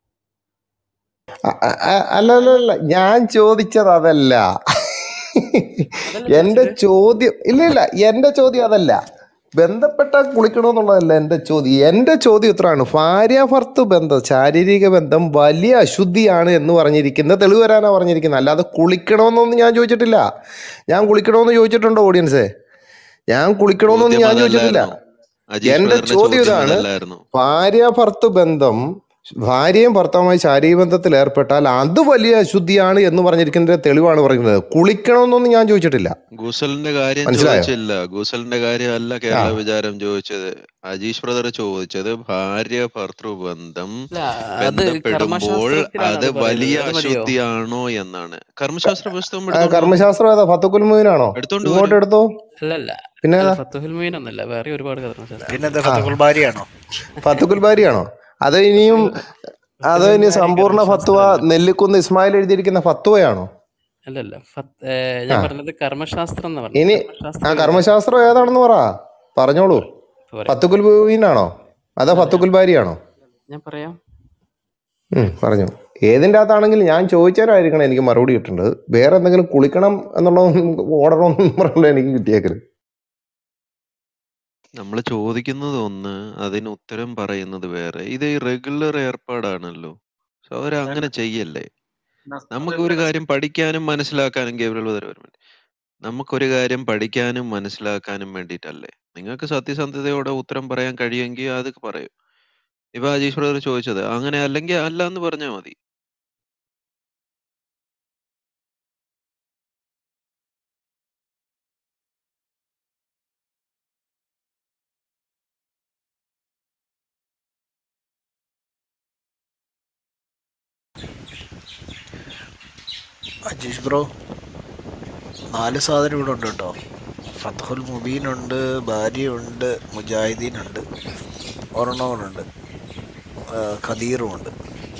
അ- അ- അ- അല്ല അല്ല അല്ല ഞാൻ ചോദിച്ചത് അതല്ല. അതല്ല എന്റെ ചോദിച്ചത്. ചോദ്യം ഇല്ല ഇല്ല എന്റെ ചോദ്യം അതല്ല. ബന്ധപ്പെട്ട കുളിക്കണമെന്നുള്ളതല്ല എന്റെ ചോദ്യം. എന്റെ ചോദ്യം ഇത്രയാണ്: ഭാര്യ ഭർത്തു ബന്ധം, ശാരീരിക ബന്ധം വലിയ അശുദ്ധിയാണ് എന്ന് പറഞ്ഞിരിക്കുന്നത് തെളിവ് വരാനാ പറഞ്ഞിരിക്കുന്നത്. അല്ലാതെ കുളിക്കണമെന്നൊന്നും ഞാൻ ചോദിച്ചിട്ടില്ല. ഞാൻ കുളിക്കണമെന്ന് ചോദിച്ചിട്ടുണ്ടോ ഓഡിയൻസേ? ഞാൻ കുളിക്കണമെന്നൊന്നും ചോദ്യം ഞാൻ ചോദിച്ചിട്ടില്ല. അതല്ലായിരുന്നു. അജീഷ് എന്റെ ബ്രദറിന്റെ ചോദ്യം ചോദ്യം ഇതാണ്: അതല്ലായിരുന്നു. ഭാര്യ ഭർത്തു ബന്ധം, ഭാര്യയും ഭർത്താവുമായി ശാരീരിക ബന്ധത്തിൽ ഏർപ്പെട്ടാൽ അത് വലിയ അശുദ്ധിയാണ് എന്ന് പറഞ്ഞിരിക്കുന്ന തെളിവാണ് പറയുന്നത്. കുളിക്കണമെന്നൊന്നും ഞാൻ ചോദിച്ചിട്ടില്ല. ഗുസലിന്റെ കാര്യം മനസ്സിലായോ? ചോദിച്ചില്ല. ഗുസലിന്റെ കാര്യം അല്ല ആ കേരള വിചാരം ചോദിച്ചത്. അജീഷ് ബ്രദർ ചോദിച്ചത് ഭാര്യ ഭർത്തൃബന്ധം അല്ല, അത് ബന്ധപ്പെടുമ്പോൾ കർമ്മശാസ്ത്രത്തിലാണ് അത് അത് വലിയ പറയുന്നത്. അത് മതിയോ? അശുദ്ധിയാണോ എന്നാണ്. കർമ്മശാസ്ത്ര പുസ്തകം ആ, എടുത്തോണ്ട് വാ, കർമ്മശാസ്ത്രം ഏതാ? ഫത്തുക്കുൽ മുഈനാണോ? എടുത്തോണ്ട് ഇങ്ങോട്ട് വരൂ. എടുത്തോ. അല്ലല്ല, പിന്നെ അല്ല, ഏതാ? ഫത്തുഹുൽ മുഈൻ ഒന്നല്ല, വേറെ ഒരുപാട് കർമ്മശാസ്ത്രം. പിന്നെന്താ ആ ഫത്തുൽ ബാരിയാണോ? ഫത്തുക്കുൽ ബാരിയാണോ? അത് ഇനിയും അത് ഫത്തുഹുൽ ഇനി ബാരി സമ്പൂർണ്ണ ഫത്വ കർമ്മശാസ്ത്രമല്ല. നെല്ലിക്കുന്ന് ഇസ്മായിൽ എഴുതിയിരിക്കുന്ന ഫത്വയാണോ? അല്ലല്ല, ഫത്ത് ഏ, ഞാൻ ആ പറഞ്ഞത് കർമ്മശാസ്ത്രം എന്ന് പറഞ്ഞു. ഇനി ആ കർമ്മശാസ്ത്രം ഏത്? കർമ്മശാസ്ത്രം ഏതാണെന്ന് പറ, പറഞ്ഞോളൂ. പറ- ഇപ്പൊ പറയാം. ഫത്തുക്കുൽ മുഈനാണോ അതോ അല്ലല്ല, ഫത്തുക്കുൽ ബാരിയാണോ? ഞാൻ പറയാം. ഉം, പറഞ്ഞു. ഏതിൻ്റെ അകത്താണെങ്കിലും ഞാൻ ചോദിച്ചാലായിരിക്കണം എനിക്ക് മറുപടി കിട്ടേണ്ടത്. വേറെ എന്തെങ്കിലും കുളിക്കണം എന്നുള്ള ഓർഡറൊന്നും പറഞ്ഞില്ല എനിക്ക് കിട്ടിയേക്കരുത്. നമ്മൾ ചോദിക്കുന്നത് ഒന്ന്, അതിന് ഉത്തരം പറയുന്നത് വേറെ. ഇത് റെഗുലർ ഏർപ്പാടാണല്ലോ. സഹോദര, അങ്ങനെ ചെയ്യല്ലേ. നമുക്ക് ഒരു കാര്യം പഠിക്കാനും മനസ്സിലാക്കാനും ഗേബ്രിയൽ ബ്രദർ ഒരു minute. നമുക്കൊരു കാര്യം പഠിക്കാനും മനസ്സിലാക്കാനും വേണ്ടിയിട്ടല്ലേ. നിങ്ങൾക്ക് സത്യസന്ധതയോടെ ഉത്തരം പറയാൻ കഴിയുമെങ്കിൽ അത് പറയൂ. ഇപ്പൊ അജീഷ് ബ്രദർ ചോദിച്ചത് അങ്ങനെ അല്ലെങ്കിൽ അല്ല എന്ന് പറഞ്ഞാൽ മതി. അജീഷ് ബ്രോ, നാല് സാധനം ഇവിടെ ഉണ്ട് കേട്ടോ. ഫത്തുൽ മുബീൻ ഉണ്ട്, ഭാര്യയുണ്ട്, മുജാഹിദീൻ ഉണ്ട്, ഒരെണ്ണവനുണ്ട്, ഖദീറും ഉണ്ട്.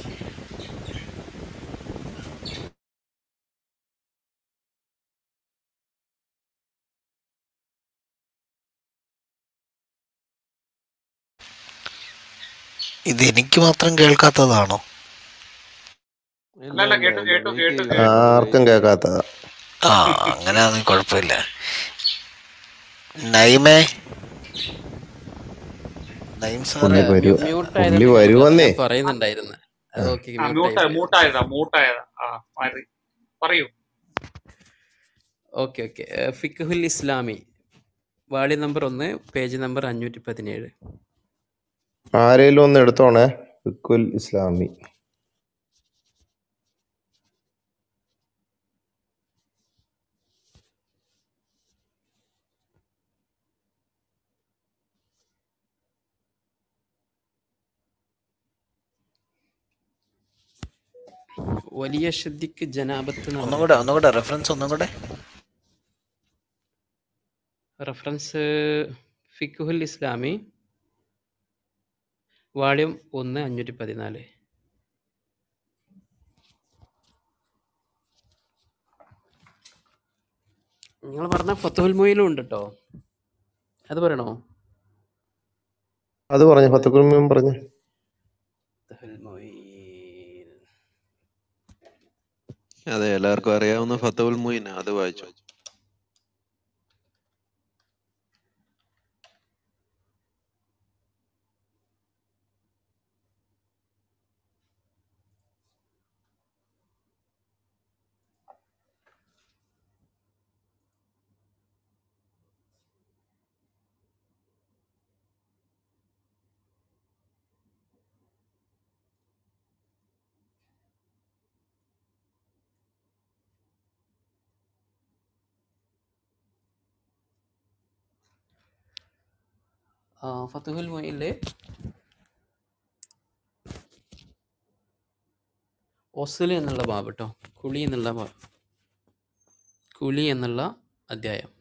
ഇത് എനിക്ക് മാത്രം കേൾക്കാത്തതാണോ? ഇല്ല അല്ലല്ല, ഇല്ല കേട്ടു ഇല്ല കേട്ടു നീ കേട്ടു കേൾക്കും. കേട്ടു. ആർക്കും കേൾക്കാത്തതാ. ആ, അങ്ങനെയാണെങ്കിൽ കുഴപ്പമില്ല. നൈമേ, നൈം അല്ല, സാറേ, പുള്ളി വരൂ മ്യൂട്ട് പുള്ളി ആയതുകൊണ്ട് ഞാൻ വരുവന്നേ. ഞാൻ പറയുന്നുണ്ടായിരുന്നു. ആ. ഓക്കെ, ആ മ്യൂട്ടായി മ്യൂട്ടാ പോയി. മൂട്ടായതാ മൂട്ടായതാ ആ മാറി. പറയൂ. Okay okay. ഫിഖ്ഹുൽ ഇസ്ലാമി, വാളി നമ്പർ ഒന്ന്, പേജ് നമ്പർ അഞ്ഞൂറ്റി പതിനേഴ്. ആരേലും ഒന്ന് എടുത്തോണേ. ഫിഖ്ഹുൽ ഇസ്ലാമി. വലിയ ശുദ്ധിക്ക് ജനാബത്ത് എന്ന് ഒന്നും പറയും. കൂടെ ഒന്നും കൂടെ റെഫറൻസ് ഒന്നും കൂടെ. റെഫറൻസ് ഫിഖ്ഹുൽ ഇസ്ലാമി, വാള്യം ഒന്ന്, അഞ്ഞൂറ്റി പതിനാല്. നിങ്ങൾ പറഞ്ഞ ഫത്തുഹുൽ മുഈനും ഉണ്ട് കേട്ടോ. അത് പറയണോ? അത് പറഞ്ഞു, ഫത്തുക്കുൽ മുഈൻ പറഞ്ഞു. ഫത്തുഹുൽ മുഈൻ. അതെ, എല്ലാവർക്കും അറിയാവുന്ന ഫത്തുൽ മുയിൻ, അത് വായിച്ചു. ആ, ഫത്തുഹുൽ മുഈനില് ഒസ്ല് എന്നുള്ള ബാബ് കേട്ടോ, കുളി എന്നുള്ള ബാബ്. കുളി എന്നുള്ള അധ്യായം.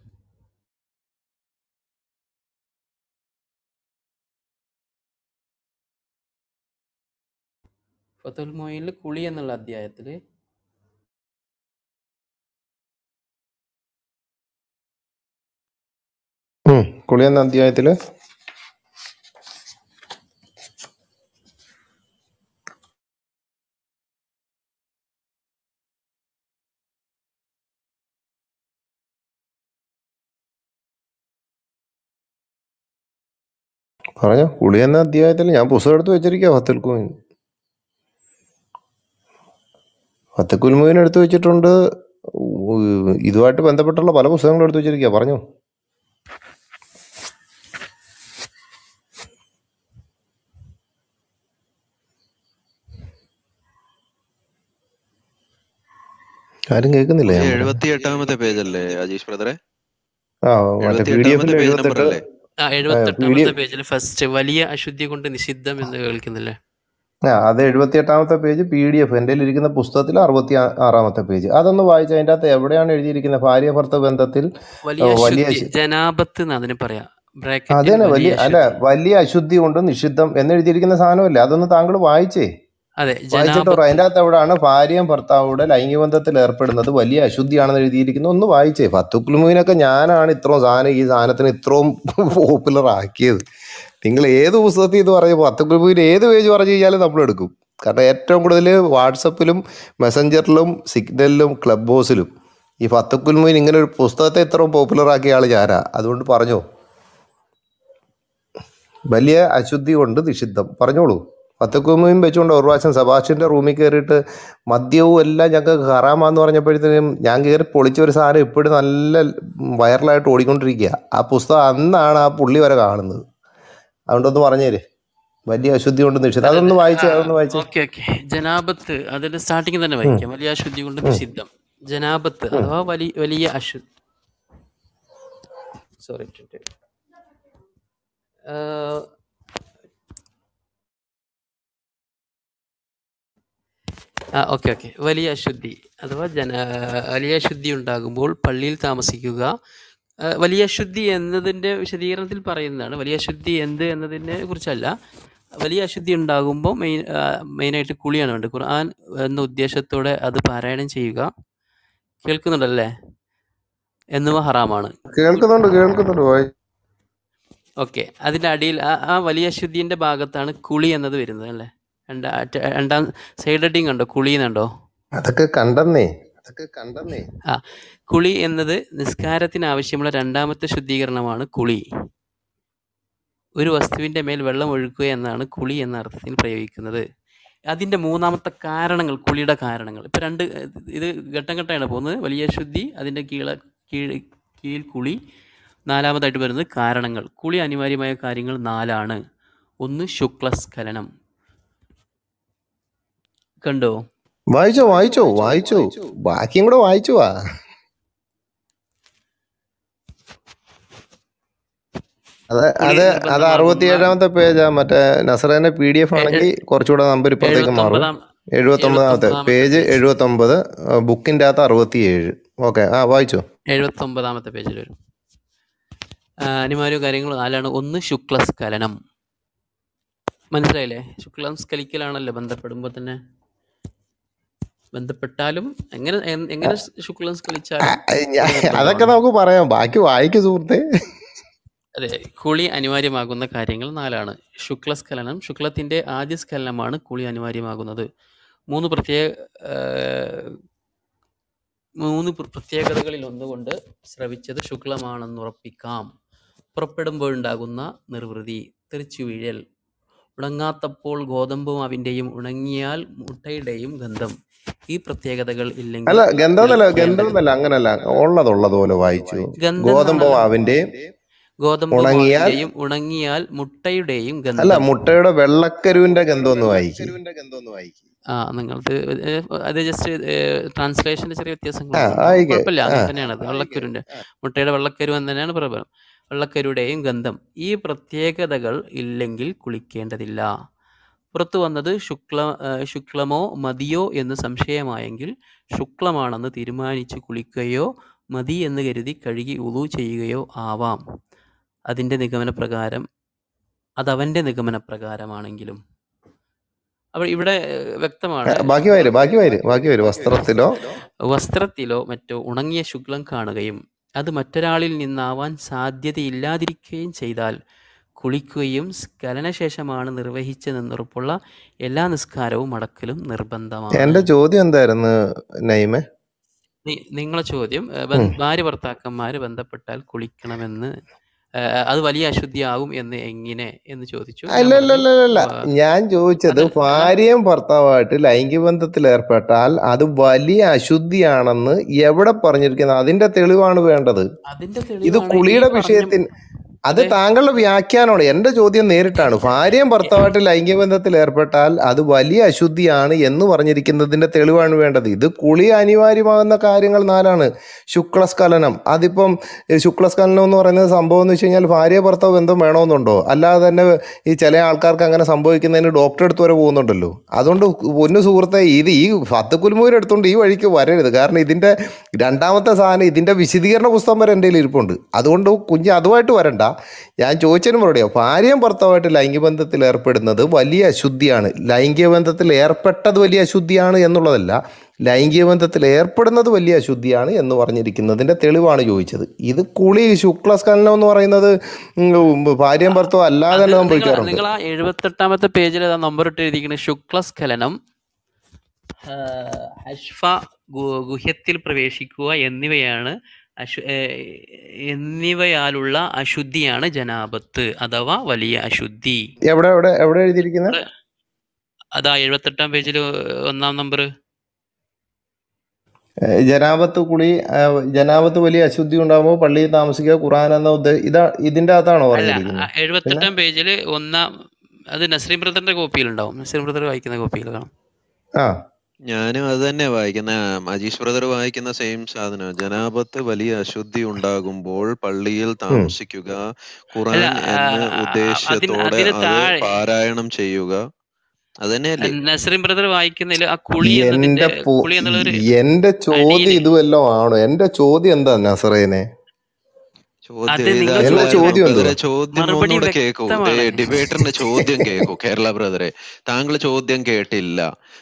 ഫത്തുൽ മൊയിനിൽ കുളി എന്നുള്ള അധ്യായത്തിൽ ഉം. കുളി എന്ന അധ്യായത്തില് പറഞ്ഞോ. കുളി എന്ന അധ്യായത്തിൽ ഞാൻ പുസ്തകം എടുത്ത് വെച്ചിരിക്കുക. ഫത്തുൽ കുമീൻ ഫത്തുൽ കുമീൻ എടുത്ത് വെച്ചിട്ടുണ്ട്. ഉ- ഇതുമായിട്ട് ബന്ധപ്പെട്ടുള്ള പല പുസ്തകങ്ങളും എടുത്ത് വെച്ചിരിക്കുക. പറഞ്ഞോ. ആരും കേൾക്കുന്നില്ല പുള്ളി ഞാൻ പറയുന്നത്. എഴുപത്തി എട്ടാമത്തെ പേജല്ലേ അജീഷ് ബ്രദറെ? ആ മറ്റേ എഴുപത്തി പി ഡി എട്ടാമത്തെ എഫിന്റെ പേജ് നമ്പർ എഴുപത്തെട്ട് അല്ലേ? ആ പി ഡി എഴുപത്തെട്ടാമത്തെ പേജിൽ ഫസ്റ്റ് വലിയ അശുദ്ധി കൊണ്ട് നിഷിദ്ധം എന്ന് കേൾക്കുന്നില്ലേ? ആ അത് എഴുപത്തി എട്ടാമത്തെ പേജ് പി ഡി എഫ് എൻ്റെ ഇരിക്കുന്ന പുസ്തകത്തിൽ അറുപത്തി ആ- ആറാമത്തെ പേജ്. അതൊന്ന് വായിച്ച അതിൻ്റെ അകത്ത് എവിടെയാണ് എഴുതിയിരിക്കുന്നത്? ഭാര്യ ഭർത്ത ബന്ധത്തിൽ വലിയ ആ, വലിയ അശുദ്ധി അശു- ജനാപത്ത് എന്ന് അതിന് പറയാം. അത് ബ്രാക്കറ്റിൽ തന്നെ വലിയ വലിയ അല്ല അശുദ്ധി. വലിയ അശുദ്ധി കൊണ്ട് നിഷിദ്ധം എന്നെഴുതിയിരിക്കുന്ന സാധനമല്ലേ? അതൊന്ന് താങ്കൾ വായിച്ചേ. അതെ, വായിച്ചിട്ട് പറ. ജനാപത്ത്. അതിൻ്റെ അകത്ത് എവിടെയാണ് ഭാര്യയും ഭർത്താവൂടെ ലൈംഗിക ബന്ധത്തിൽ ഏർപ്പെടുന്നത് വലിയ അശുദ്ധിയാണെന്ന് എഴുതിയിരിക്കുന്നത്? ഒന്ന് വായിച്ചേ. ഫത്തുക്കുൽമീനൊക്കെ ഞാനാണ് ഇത്രയും സാധനം ഈ സാധനത്തിന് ഇത്രയും പോപ്പുലർ ആക്കിയത്. നിങ്ങൾ ഏത് പുസ്തകത്തിൽ ഇത് പറയും, ഫത്തുക്കുൽമീൻ ഏത് പേജ് പറഞ്ഞു കഴിഞ്ഞാലും നമ്മൾ എടുക്കും. കാരണം ഏറ്റവും കൂടുതൽ വാട്സപ്പിലും മെസ്സഞ്ചറിലും സിഗ്നലിലും ക്ലബ് ഹൗസിലും ഈ ഫത്തുക്കുൽമീൻ ഇങ്ങനെ ഒരു പുസ്തകത്തെ ഇത്രയും പോപ്പുലർ ആക്കിയ ആൾ ഞാനാ. അതുകൊണ്ട് പറഞ്ഞോ. വലിയ അശുദ്ധി കൊണ്ട് നിഷിദ്ധം പറഞ്ഞോളൂ. ഫത്തുക്കുൽമീൻ വെച്ചുകൊണ്ട് ഒരു പ്രാവശ്യം സെബാസ്റ്റ്യൻ്റെ റൂമിൽ കയറിയിട്ട് മദ്യവും എല്ലാം ഞങ്ങൾക്ക് ഹറാമാന്ന് പറഞ്ഞപ്പോഴത്തേനും ഞാൻ കയറി പൊളിച്ച ഒരു സാധനം ഇപ്പോഴും നല്ല വൈറലായിട്ട് ഓടിക്കൊണ്ടിരിക്കുക. ആ പുസ്തകം അന്നാണ് ആ പുള്ളി വരെ കാണുന്നത്. അതുകൊണ്ടൊന്ന് പറഞ്ഞേര്. വലിയ അശുദ്ധി കൊണ്ട് നിഷിദ്ധം. അതെ അതെ. അതൊന്ന് വായിച്ചേ. അതൊന്ന് വായിച്ചേ. Okay okay. ജനാപത്ത് അതിന്റെ സ്റ്റാർട്ടിങ് തന്നെ വായിക്കാം. വലിയ അശുദ്ധി കൊണ്ട് ഉം, നിഷിദ്ധം. ജനാപത്ത് ഉം. അഥവാ വലിയ വലിയ അശു സോറി ആ ഓക്കെ ഓക്കെ. വലിയ അശുദ്ധി അഥവാ ജന വലിയ അശുദ്ധി ഉണ്ടാകുമ്പോൾ പള്ളിയിൽ താമസിക്കുക. ആ, വലിയ അശുദ്ധി എന്നതിൻ്റെ വിശദീകരണത്തിൽ പറയുന്നതാണ്. വലിയ അശുദ്ധി എന്ത് എന്നതിനെ കുറിച്ചല്ല. വലിയ അശുദ്ധി ഉണ്ടാകുമ്പോൾ മെയിൻ മെയിനായിട്ട് കുളിയാണ് വേണ്ടത്. ഖുർആൻ എന്ന ഉദ്ദേശത്തോടെ അത് പാരായണം ചെയ്യുക. കേൾക്കുന്നുണ്ടല്ലേ? എന്നിവ ഹറാമാണ്. കേൾക്കുന്നുണ്ട് കേൾക്കുന്നുണ്ട് വായി ഓക്കെ. അതിൻ്റെ അടിയിൽ ആ ആ വലിയ അശുദ്ധിൻ്റെ ഭാഗത്താണ് കുളി എന്നത് വരുന്നത് അല്ലേ? രണ്ടാ അറ്റ- രണ്ടാം സൈഡ് ഹെഡിങ് കണ്ടോ? കുളി എന്നുണ്ടോ? അതൊക്കെ കണ്ടെന്നേ. അതൊക്കെ കണ്ടെന്നേ. ആ കുളി എന്നത് നിസ്കാരത്തിന് ആവശ്യമുള്ള രണ്ടാമത്തെ ശുദ്ധീകരണമാണ് കുളി. ഒരു വസ്തുവിൻ്റെ മേൽ വെള്ളം ഒഴുക്കുക എന്നാണ് കുളി എന്ന അർത്ഥത്തിൽ പ്രയോഗിക്കുന്നത്. അതിൻ്റെ മൂന്നാമത്തെ കാരണങ്ങൾ, കുളിയുടെ കാരണങ്ങൾ ഇപ്പം രണ്ട് ഇത് ഘട്ടം ഘട്ടമാണ് പോകുന്നത്. വലിയ ശുദ്ധി, അതിൻ്റെ കീഴ കീഴ് കീഴ് കുളി, നാലാമതായിട്ട് വരുന്നത് കാരണങ്ങൾ. കുളി അനിവാര്യമായ കാര്യങ്ങൾ നാലാണ്. ഒന്ന് ശുക്ലസ്ഖലനം. കണ്ടോ? വായിച്ചോ വായിച്ചോ വായിച്ചോ ബാക്കിയും കൂടെ വായിച്ചു വാ. അത് കുളി അത് അത് നിർബന്ധമാകുന്ന അറുപത്തി ഏഴാമത്തെ പേജാ. മറ്റേ നസറേന്റെ പി ഡി എഫ് എ- ആണെങ്കിൽ എ- കുറച്ചുകൂടെ നമ്പർ ഇപ്പുറത്തേക്ക് മാറും. എഴുപത്തൊമ്പതാം എഴുപത്തി ഒമ്പതാമത്തെ എഴുപത്തൊമ്പതാമത്തെ പേജ് പേജ് എഴുപത്തി ഒമ്പത് ബുക്കിന്റെ അകത്ത് അറുപത്തി ഏഴ്. ഓക്കെ, ആ വായിച്ചോ. എഴുപത്തൊമ്പതാമത്തെ പേജിൽ വരും. ആ, അനിവാര്യ കാര്യങ്ങൾ നാലാണ്. ഒന്ന് ശുക്ലസ്ഖലനം. മനസ്സിലായില്ലേ? ശുക്ലംസ്കലിക്കലാണല്ലോ ബന്ധപ്പെടുമ്പോൾ തന്നെ. ബന്ധപ്പെട്ടാലും എങ്ങനെ എ- എങ്ങനെ ശുക്ലം ആ, സ്കലിച്ചാലും ആ, കുളി ഞാ- അതൊക്കെ നിർബന്ധമാണ്. നമുക്ക് പറയാം. ബാക്കി വായിക്കു സുഹൃത്തെ. അതെ, കുളി അനിവാര്യമാകുന്ന കാര്യങ്ങൾ നാലാണ്. ശുക്ലസ്ഖലനം, ശുക്ലത്തിന്റെ ആദ്യ സ്ഖലനമാണ് കുളി അനിവാര്യമാകുന്നത്. മൂന്ന് പ്രത്യേക ആ, മൂന്ന് പ്ര- പ്രത്യേകതകളിൽ ഒന്നുകൊണ്ട് സ്രവിച്ചത് ശുക്ലമാണെന്ന് ഉറപ്പിക്കാം. പുറപ്പെടുമ്പോഴുണ്ടാകുന്ന നിർവൃതി, തെറിച്ചു വീഴൽ, ഉണങ്ങാത്തപ്പോൾ ഗോതമ്പ് മാവിൻ്റെയും ഉണങ്ങിയാൽ മുട്ടയുടെയും ഗന്ധം. ഈ പ്രത്യേകതകൾ ഇല്ലെങ്കിൽ അല്ല ഗന്ധമെന്നല്ല കുളിക്കേണ്ടത്. ഗന്ധമെന്നല്ല അങ്ങനല്ല. ഉള്ളതുള്ളതുപോലെ വായിച്ചു. ഗന്ധം ഗോതമ്പ് എന്നാണല്ലോ മാവിന്റെയും ഗോതമ്പ് ഉണങ്ങിയാൽ മാവിന്റെയും ഉണങ്ങിയാൽ മുട്ടയുടെയും അല്ല ഗന്ധം. മുട്ടയുടെ വെള്ളക്കരുവിന്റെ ഗന്ധം ഒന്ന് വായിക്കും. ആ നിങ്ങൾക്ക് അത് ജസ്റ്റ് ട്രാൻസ്ലേഷന്റെ ചെറിയ ആ വ്യത്യാസങ്ങളുണ്ട്. ആയിക്കേ. കുഴപ്പമില്ല, ആ അങ്ങനെ തന്നെയാണ് അത്. വെള്ളക്കരുവിന്റെ മുട്ടയുടെ വെള്ളക്കരു എന്ന് തന്നെയാണ് പ്രബലം. വെള്ളക്കരുടെയും ഗന്ധം. ഈ പ്രത്യേകതകൾ ഇല്ലെങ്കിൽ കുളിക്കേണ്ടതില്ല. പുറത്തു വന്നത് ശുക്ല ആ, ശുക്ലമോ മതിയോ എന്ന് സംശയമായെങ്കിൽ ശുക്ലമാണെന്ന് തീരുമാനിച്ച് കുളിക്കുകയോ മതി എന്ന് കരുതി കഴുകി ഉളു ചെയ്യുകയോ ആവാം. അതിൻ്റെ നിഗമനപ്രകാരം അതവൻ്റെ നിഗമനപ്രകാരമാണെങ്കിലും. അപ്പോൾ ഇവിടെ ഏഹ്, വ്യക്തമാണ് ബാക്കി വരും ശുക്ലം ബാക്കി വരും ബാക്കി വരും വസ്ത്രത്തിലോ വസ്ത്രത്തിലോ മറ്റോ ഉണങ്ങിയ ശുക്ലം കാണുകയും അത് മറ്റൊരാളിൽ നിന്നാവാൻ സാധ്യതയില്ലാതിരിക്കുകയും ചെയ്താൽ കുളിക്കുകയും സ്ഖലനശേഷമാണ് നിർവഹിച്ചതെന്നുറപ്പുള്ള എല്ലാ നിസ്കാരവും അടക്കലും നിർബന്ധമാണ്. എന്റെ ചോദ്യം എന്തായിരുന്നു നൈമെ? നി- നിങ്ങളെ ചോദ്യം ഏഹ്, ഉം. ബന്ധ- ഭാര്യ ഭർത്താക്കന്മാര് ബന്ധപ്പെട്ടാൽ കുളിക്കണമെന്ന് ഏഹ്, അത് വലിയ അശുദ്ധിയാകും എന്ന് എങ്ങനെ എന്ന് ചോദിച്ചു. ഞാൻ അല്ല അല്ല പറഞ്ഞു അല്ല അല്ല വ- ഞാൻ ചോദിച്ചത് അതല്ല അതാണ് ഭാര്യയും ഭർത്താവായിട്ട് ലൈംഗിക ബന്ധത്തിൽ ഏർപ്പെട്ടാൽ അത് വലിയ അശുദ്ധിയാണെന്ന് എവിടെ പറഞ്ഞിരിക്കുന്നത്? അതിന്റെ തെളിവാണ് വേണ്ടത്. അതിന്റെ ഇത് തെളിവാണ് ഈ കുളിയുടെ പറഞ്ഞ വിഷയത്തിന് അത് അതെ താങ്കളുടെ വ്യാഖ്യാനമാണ്. എന്റെ ചോദ്യം നേരിട്ടാണ്. ഭാര്യയും ഭർത്താവായിട്ട് ലൈംഗിക ബന്ധത്തിൽ ഏർപ്പെട്ടാൽ അത് വലിയ അശുദ്ധിയാണ് എന്ന് പറഞ്ഞിരിക്കുന്നതിന്റെ തെളിവാണ് വേണ്ടത്. ഇത് കുളി അനിവാര്യമാകുന്ന കാര്യങ്ങൾ നാലാണ്. ശുക്ലസ്ഖലനം, അതിപ്പം ഏഹ്, ശുക്ലസ്ഖലനം എന്ന് പറയുന്നത് സംഭവം എന്ന് വെച്ച് കഴിഞ്ഞാൽ ഭാര്യ ഭർത്താവ് ബന്ധം വേണമെന്നുണ്ടോ? അല്ലാതെ തന്നെ ഈ ചില ആൾക്കാർക്ക് അങ്ങനെ സംഭവിക്കുന്നതിന് ഡോക്ടറെ അടുത്ത് വരെ പോകുന്നുണ്ടല്ലോ. അതുകൊണ്ട് പൊന്നു സുഹൃത്തെ, ഇത് ഈ ഫത്ത് കുൽമൂര് എടുത്തുകൊണ്ട് ഈ വഴിക്ക് വരരുത്. കാരണം ഇതിന്റെ രണ്ടാമത്തെ സാധനം, ഇതിന്റെ വിശദീകരണ പുസ്തകം വരെ എൻ്റെ കയ്യിൽ ഇരിപ്പുണ്ട്. അതുകൊണ്ട് കുഞ്ഞ് അതുമായിട്ട് വരണ്ട. ഞാൻ ചോദിച്ചതിന് മറുപടിയോ, ഭാര്യയും ഭർത്താവായിട്ട് ലൈംഗിക ബന്ധത്തിൽ ഏർപ്പെടുന്നത് വലിയ അശുദ്ധിയാണ്. ലൈംഗിക ബന്ധത്തിൽ ഏർപ്പെട്ടത് വലിയ അശുദ്ധിയാണ് എന്നുള്ളതല്ല, ലൈംഗിക ബന്ധത്തിൽ ഏർപ്പെടുന്നത് വലിയ അശുദ്ധിയാണ് എന്ന് പറഞ്ഞിരിക്കുന്നതിന്റെ തെളിവാണ് ചോദിച്ചത്. ഇത് കുളി ശുക്ലസ്ഖലനം എന്ന് പറയുന്നത് ഉം, ഭാര്യയും ഭർത്താവും അല്ലാതെ അത് തന്നെ നിങ്ങൾ സംഭവിക്കാറുണ്ട്. നിങ്ങൾ ആ എഴുപത്തെട്ടാമത്തെ പേജിൽ നമ്പർ ഇട്ട് എഴുതിയിരിക്കുന്നത് ശുക്ലസ്ഖലനം, ഹഷ്ഫ, ഗു- ഗുഹ്യത്തിൽ പ്രവേശിക്കുക എന്നിവയാണ് അശു ഏഹ് എന്നിവയാലുള്ള അശുദ്ധിയാണ് ജനാപത്ത് അഥവാ വലിയ അശുദ്ധി. എവിടെ എവിടെ എവിടെ എഴുതിയിരിക്കുന്നത്? ഇവിടെ അതാ എഴുപത്തെട്ടാം പേജിൽ ഒന്നാം നമ്പർ. ഏഹ് ജനാപത്ത് കുളി, ഏഹ് ജനാപത്ത് വലിയ അശുദ്ധി ഉണ്ടാകുമ്പോൾ പള്ളിയിൽ താമസിക്കുക, ഖുർആൻ എന്ന ഉദ്ദേ- ഇതാ ഇതിന്റെ അകത്താണോ അല്ല, പറഞ്ഞിരിക്കുന്നത്? പിന്നെ എഴുപത്തെട്ടാം പേജിൽ ഒന്നാം, അത് നസ്രീം ബ്രദറിന്റെ കോപ്പിയിലുണ്ടാവും. നസ്രീം ബ്രദർ വായിക്കുന്ന കോപ്പിയിൽ കാണാം. ആ ഞാനും അത് തന്നെ വായിക്കുന്ന, അജീഷ് ബ്രദർ വായിക്കുന്ന സെയിം സാധനം. ജനാപത്ത് വലിയ അശുദ്ധി ഉണ്ടാകുമ്പോൾ പള്ളിയിൽ ഉം. താമസിക്കുക, അല്ല, ഖുറാൻ ആ, എന്ന അതിന് ഉദ്ദേശ്യത്തോടെ അതിന് അത് താഴെ പാരായണം ചെയ്യുക. അത് തന്നെയല്ലേ? നസ്രീം ബ്രദർ വായിക്കുന്നതിൽ ആ കുളി എന്നതിന്റെ എന്റെ പോ കുളി എന്നുള്ള ഒരു എന്റെ ചോദ്യം അടിയില് ഇത് വല്ലോ ആണോ? എന്റെ ചോദ്യം എന്താ നസറേനെ? അത് ചോദ്യം നിങ്ങൾ ഇതല്ല എന്റെ ചോദിച്ച ചോദ്യം എന്തുവാ? ബ്രദറെ, ചോദ്യം മറുപടി ഒന്നുകൂടെ കേൾക്കൂ. വ്യക്തമാണ്. ഡിബേറ്ററിന്റെ ചോദ്യം കേൾക്കൂ. കേരള ബ്രദറെ, താങ്കൾ ചോദ്യം കേട്ടില്ല.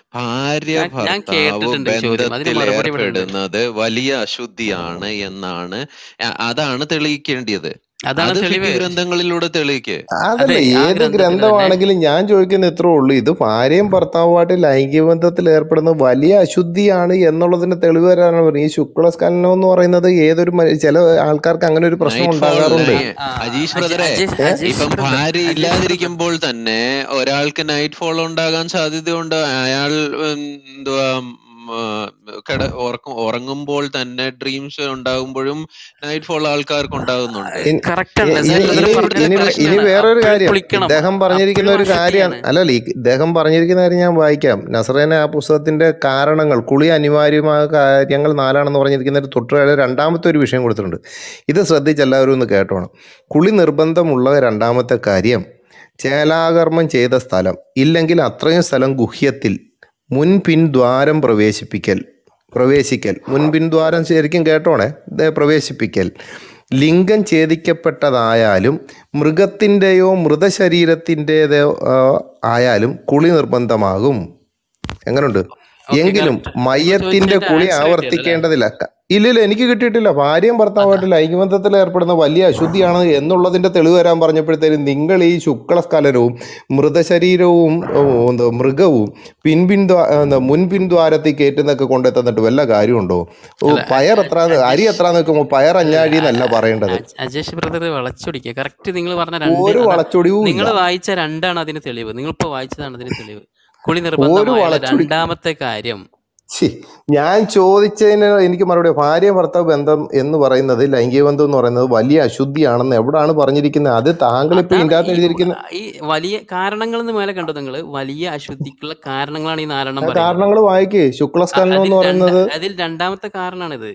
ഭാര്യ ഞാൻ ഞാൻ ഭർത്താവ് കേട്ടിട്ടുണ്ട് ഈ ചോദ്യം, അതിന് ബന്ധത്തിൽ മറുപടി ഇവിടെ ഉണ്ട്. ഏർപ്പെടുന്നത് വലിയ അശുദ്ധിയാണ് എന്നാണ്, അ- അതാണ് തെളിയിക്കേണ്ടത്. അതാണ് അത് തെളിവ്. ഫിഖ് ഗ്രന്ഥങ്ങളിലൂടെ തെളിയിക്ക്. അതല്ല, അതെ, ആ ഏത് ഗ്രന്ഥത്തിൽ തന്നെ ഗ്രന്ഥമാണെങ്കിലും ഞാൻ ചോദിക്കുന്ന ഇത്രേ ഉള്ളൂ. ഇത് ഭാര്യയും ഭർത്താവുമായിട്ട് ലൈംഗിക ബന്ധത്തിൽ ഏർപ്പെടുന്നത് വലിയ അശുദ്ധിയാണ് എന്നുള്ളതിന് തെളിവ് തരാനാണ് പറയുന്നത്. ഈ ശുക്ലസ്ഖലനം എന്ന് പറയുന്നത് ഏതൊരു മ- ചില ആൾക്കാർക്ക് അങ്ങനെ ഒരു പ്രശ്നം നൈറ്റ് ഫോൾ ഉണ്ടാകാറുണ്ട്. ആ, അജീഷ് അജി- ബ്രദറെ, അജീഷ് ഏ അജീഷ് ഇപ്പം ബ്രദർ ഭാര്യ അജീഷ് ബ്രദർ ഇല്ലാതിരിക്കുമ്പോൾ തന്നെ ഒരാൾക്ക് നൈറ്റ് ഫോൾ ഉണ്ടാകാൻ സാധ്യതയുണ്ട്. അയാൾ ഉം, എന്തുവാ ഉം, ആ, കിട ഉറക്കം ഉറങ്ങുമ്പോൾ തന്നെ ഡ്രീംസ് ഉണ്ടാകുമ്പോഴും നൈറ്റ് ഫോൾ ആൾക്കാർക്ക് ഉണ്ടാകുന്നുണ്ട്. ഇനി കറക്റ്റ് ആണ്. ഇ- നസ്രീം ഇനി ബ്രദർ ഇനി പറഞ്ഞത് ഇനി കറക്റ്റ് ഇനി ആണ്. വേറൊരു അപ്പോഴും കാര്യം കുളിക്കണം, ഇദ്ദേഹം പറഞ്ഞിരിക്കുന്ന അപ്പോഴും ഒരു കാര്യമാണ്. അശുദ്ധിയാണ്. അല്ലല്ല, ഈ ഇദ്ദേഹം പറഞ്ഞിരിക്കുന്ന കാര്യം ഞാൻ വായിക്കാം. നസറേനെ ആ പുസ്തകത്തിന്റെ കാരണങ്ങൾ, കുളി അനിവാര്യമായ കാര്യങ്ങൾ നാലാണെന്ന് പറഞ്ഞിരിക്കുന്നതിന് തൊട്ടുകാരെ രണ്ടാമത്തെ ഒരു വിഷയം കൊടുത്തിട്ടുണ്ട്. ഇത് ശ്രദ്ധിച്ച് എല്ലാവരും ഒന്ന് കേട്ടോണം. കുളി നിർബന്ധമുള്ള രണ്ടാമത്തെ കാര്യം, ചേലാകർമ്മം ചെയ്ത സ്ഥലം ഇല്ലെങ്കിൽ അത്രയും സ്ഥലം ഗുഹ്യത്തിൽ മുൻപിൻ ദ്വാരം പ്രവേശിപ്പിക്കൽ പ്രവേശിക്കൽ മുൻപിൻ ദ്വാരം ശരിക്കും കേട്ടോണേ, ദേ പ്രവേശിപ്പിക്കൽ. ലിംഗം ഛേദിക്കപ്പെട്ടതായാലും മൃഗത്തിൻ്റെയോ മൃതശരീരത്തിൻ്റെതോ ആയാലും കുളി നിർബന്ധമാകും. എങ്ങനുണ്ട്? ഓക്കെ, എങ്കിലും കറക്റ്റ്. നിങ്ങൾ മയ്യത്തിന്റെ ചോദിച്ചതിന്റെ കുളി ആൻസർ കിട്ടിയല്ലോ അല്ലേ? ആവർത്തിക്കേണ്ടതില്ല. ക- ഇല്ലില്ല, എനിക്ക് കിട്ടിയിട്ടില്ല. ഭാര്യയും അതാ ഭർത്താവുമായിട്ട് ലൈംഗിക ബന്ധത്തിൽ ഏർപ്പെടുന്ന വലിയ അശുദ്ധിയാണ് എന്നുള്ളതിന്റെ തെളിവ് വരാൻ പറഞ്ഞപ്പോഴത്തേനും നിങ്ങൾ ഈ ശുക്ലസ്ഖലനവും മൃതശരീരവും ഓ, എന്താ മൃഗവും പിൻപിൻ ദ്വാ- എന്താ മുൻപിൻ ദ്വാരത്തിൽ കയറ്റുന്നൊക്കെ കൊണ്ടു തന്നിട്ട് വല്ല കാര്യമുണ്ടോ? ഓ, അല്ല, പയർ എത്ര അരി അജീഷ് എത്ര നിൽക്കുമ്പോൾ പയർ അല്ല, അഞ്ഞാഴി എന്നല്ല പറയേണ്ടത്. അജ്- അജേഷ് ബ്രദർ വളച്ചൊടിക്കുക. കറക്റ്റ് നിങ്ങൾ പറഞ്ഞ രണ്ട്, ഒരു അതാ വളച്ചൊടിവും ഇല്ല. നിങ്ങൾ വായിച്ച രണ്ടാണ് അതിന് തെളിവ്. നിങ്ങളിപ്പോ വായിച്ചതാണ് അതിന് തെളിവ്. കുളി ഒരു നിർബന്ധമായുള്ള വളച്ചൊടി രണ്ടാമത്തെ കാര്യം. ഛി, ഞാൻ ചോദിച്ചതിന് എനിക്ക് മറുപടി, ഭാര്യ ഭർത്താവ് ബന്ധം എന്ന് പറയുന്നത്, ലൈംഗിക ബന്ധം എന്ന് പറയുന്നത് വലിയ അശുദ്ധിയാണെന്ന് എവിടാണ് പറഞ്ഞിരിക്കുന്നത്? അത് താങ്കൾ ഇപ്പൊ അതാണ് ഇതിന്റെ അകത്ത് ഈ എഴുതിയിരിക്കുന്ന ഈ വലിയ കാരണങ്ങൾ എന്ന് മേലെ കണ്ടു നിങ്ങൾ. വലിയ അശുദ്ധിക്കുള്ള കാരണങ്ങളാണ് ഈ നാലെണ്ണം പറയുന്നത്. കാരണങ്ങൾ വായിക്കേ. അ- ശുക്ലസ്ഖലനം അതിൽ എന്ന് രണ്ട പറയുന്നത് അതിൽ രണ്ടാമത്തെ കാരണമാണിത്.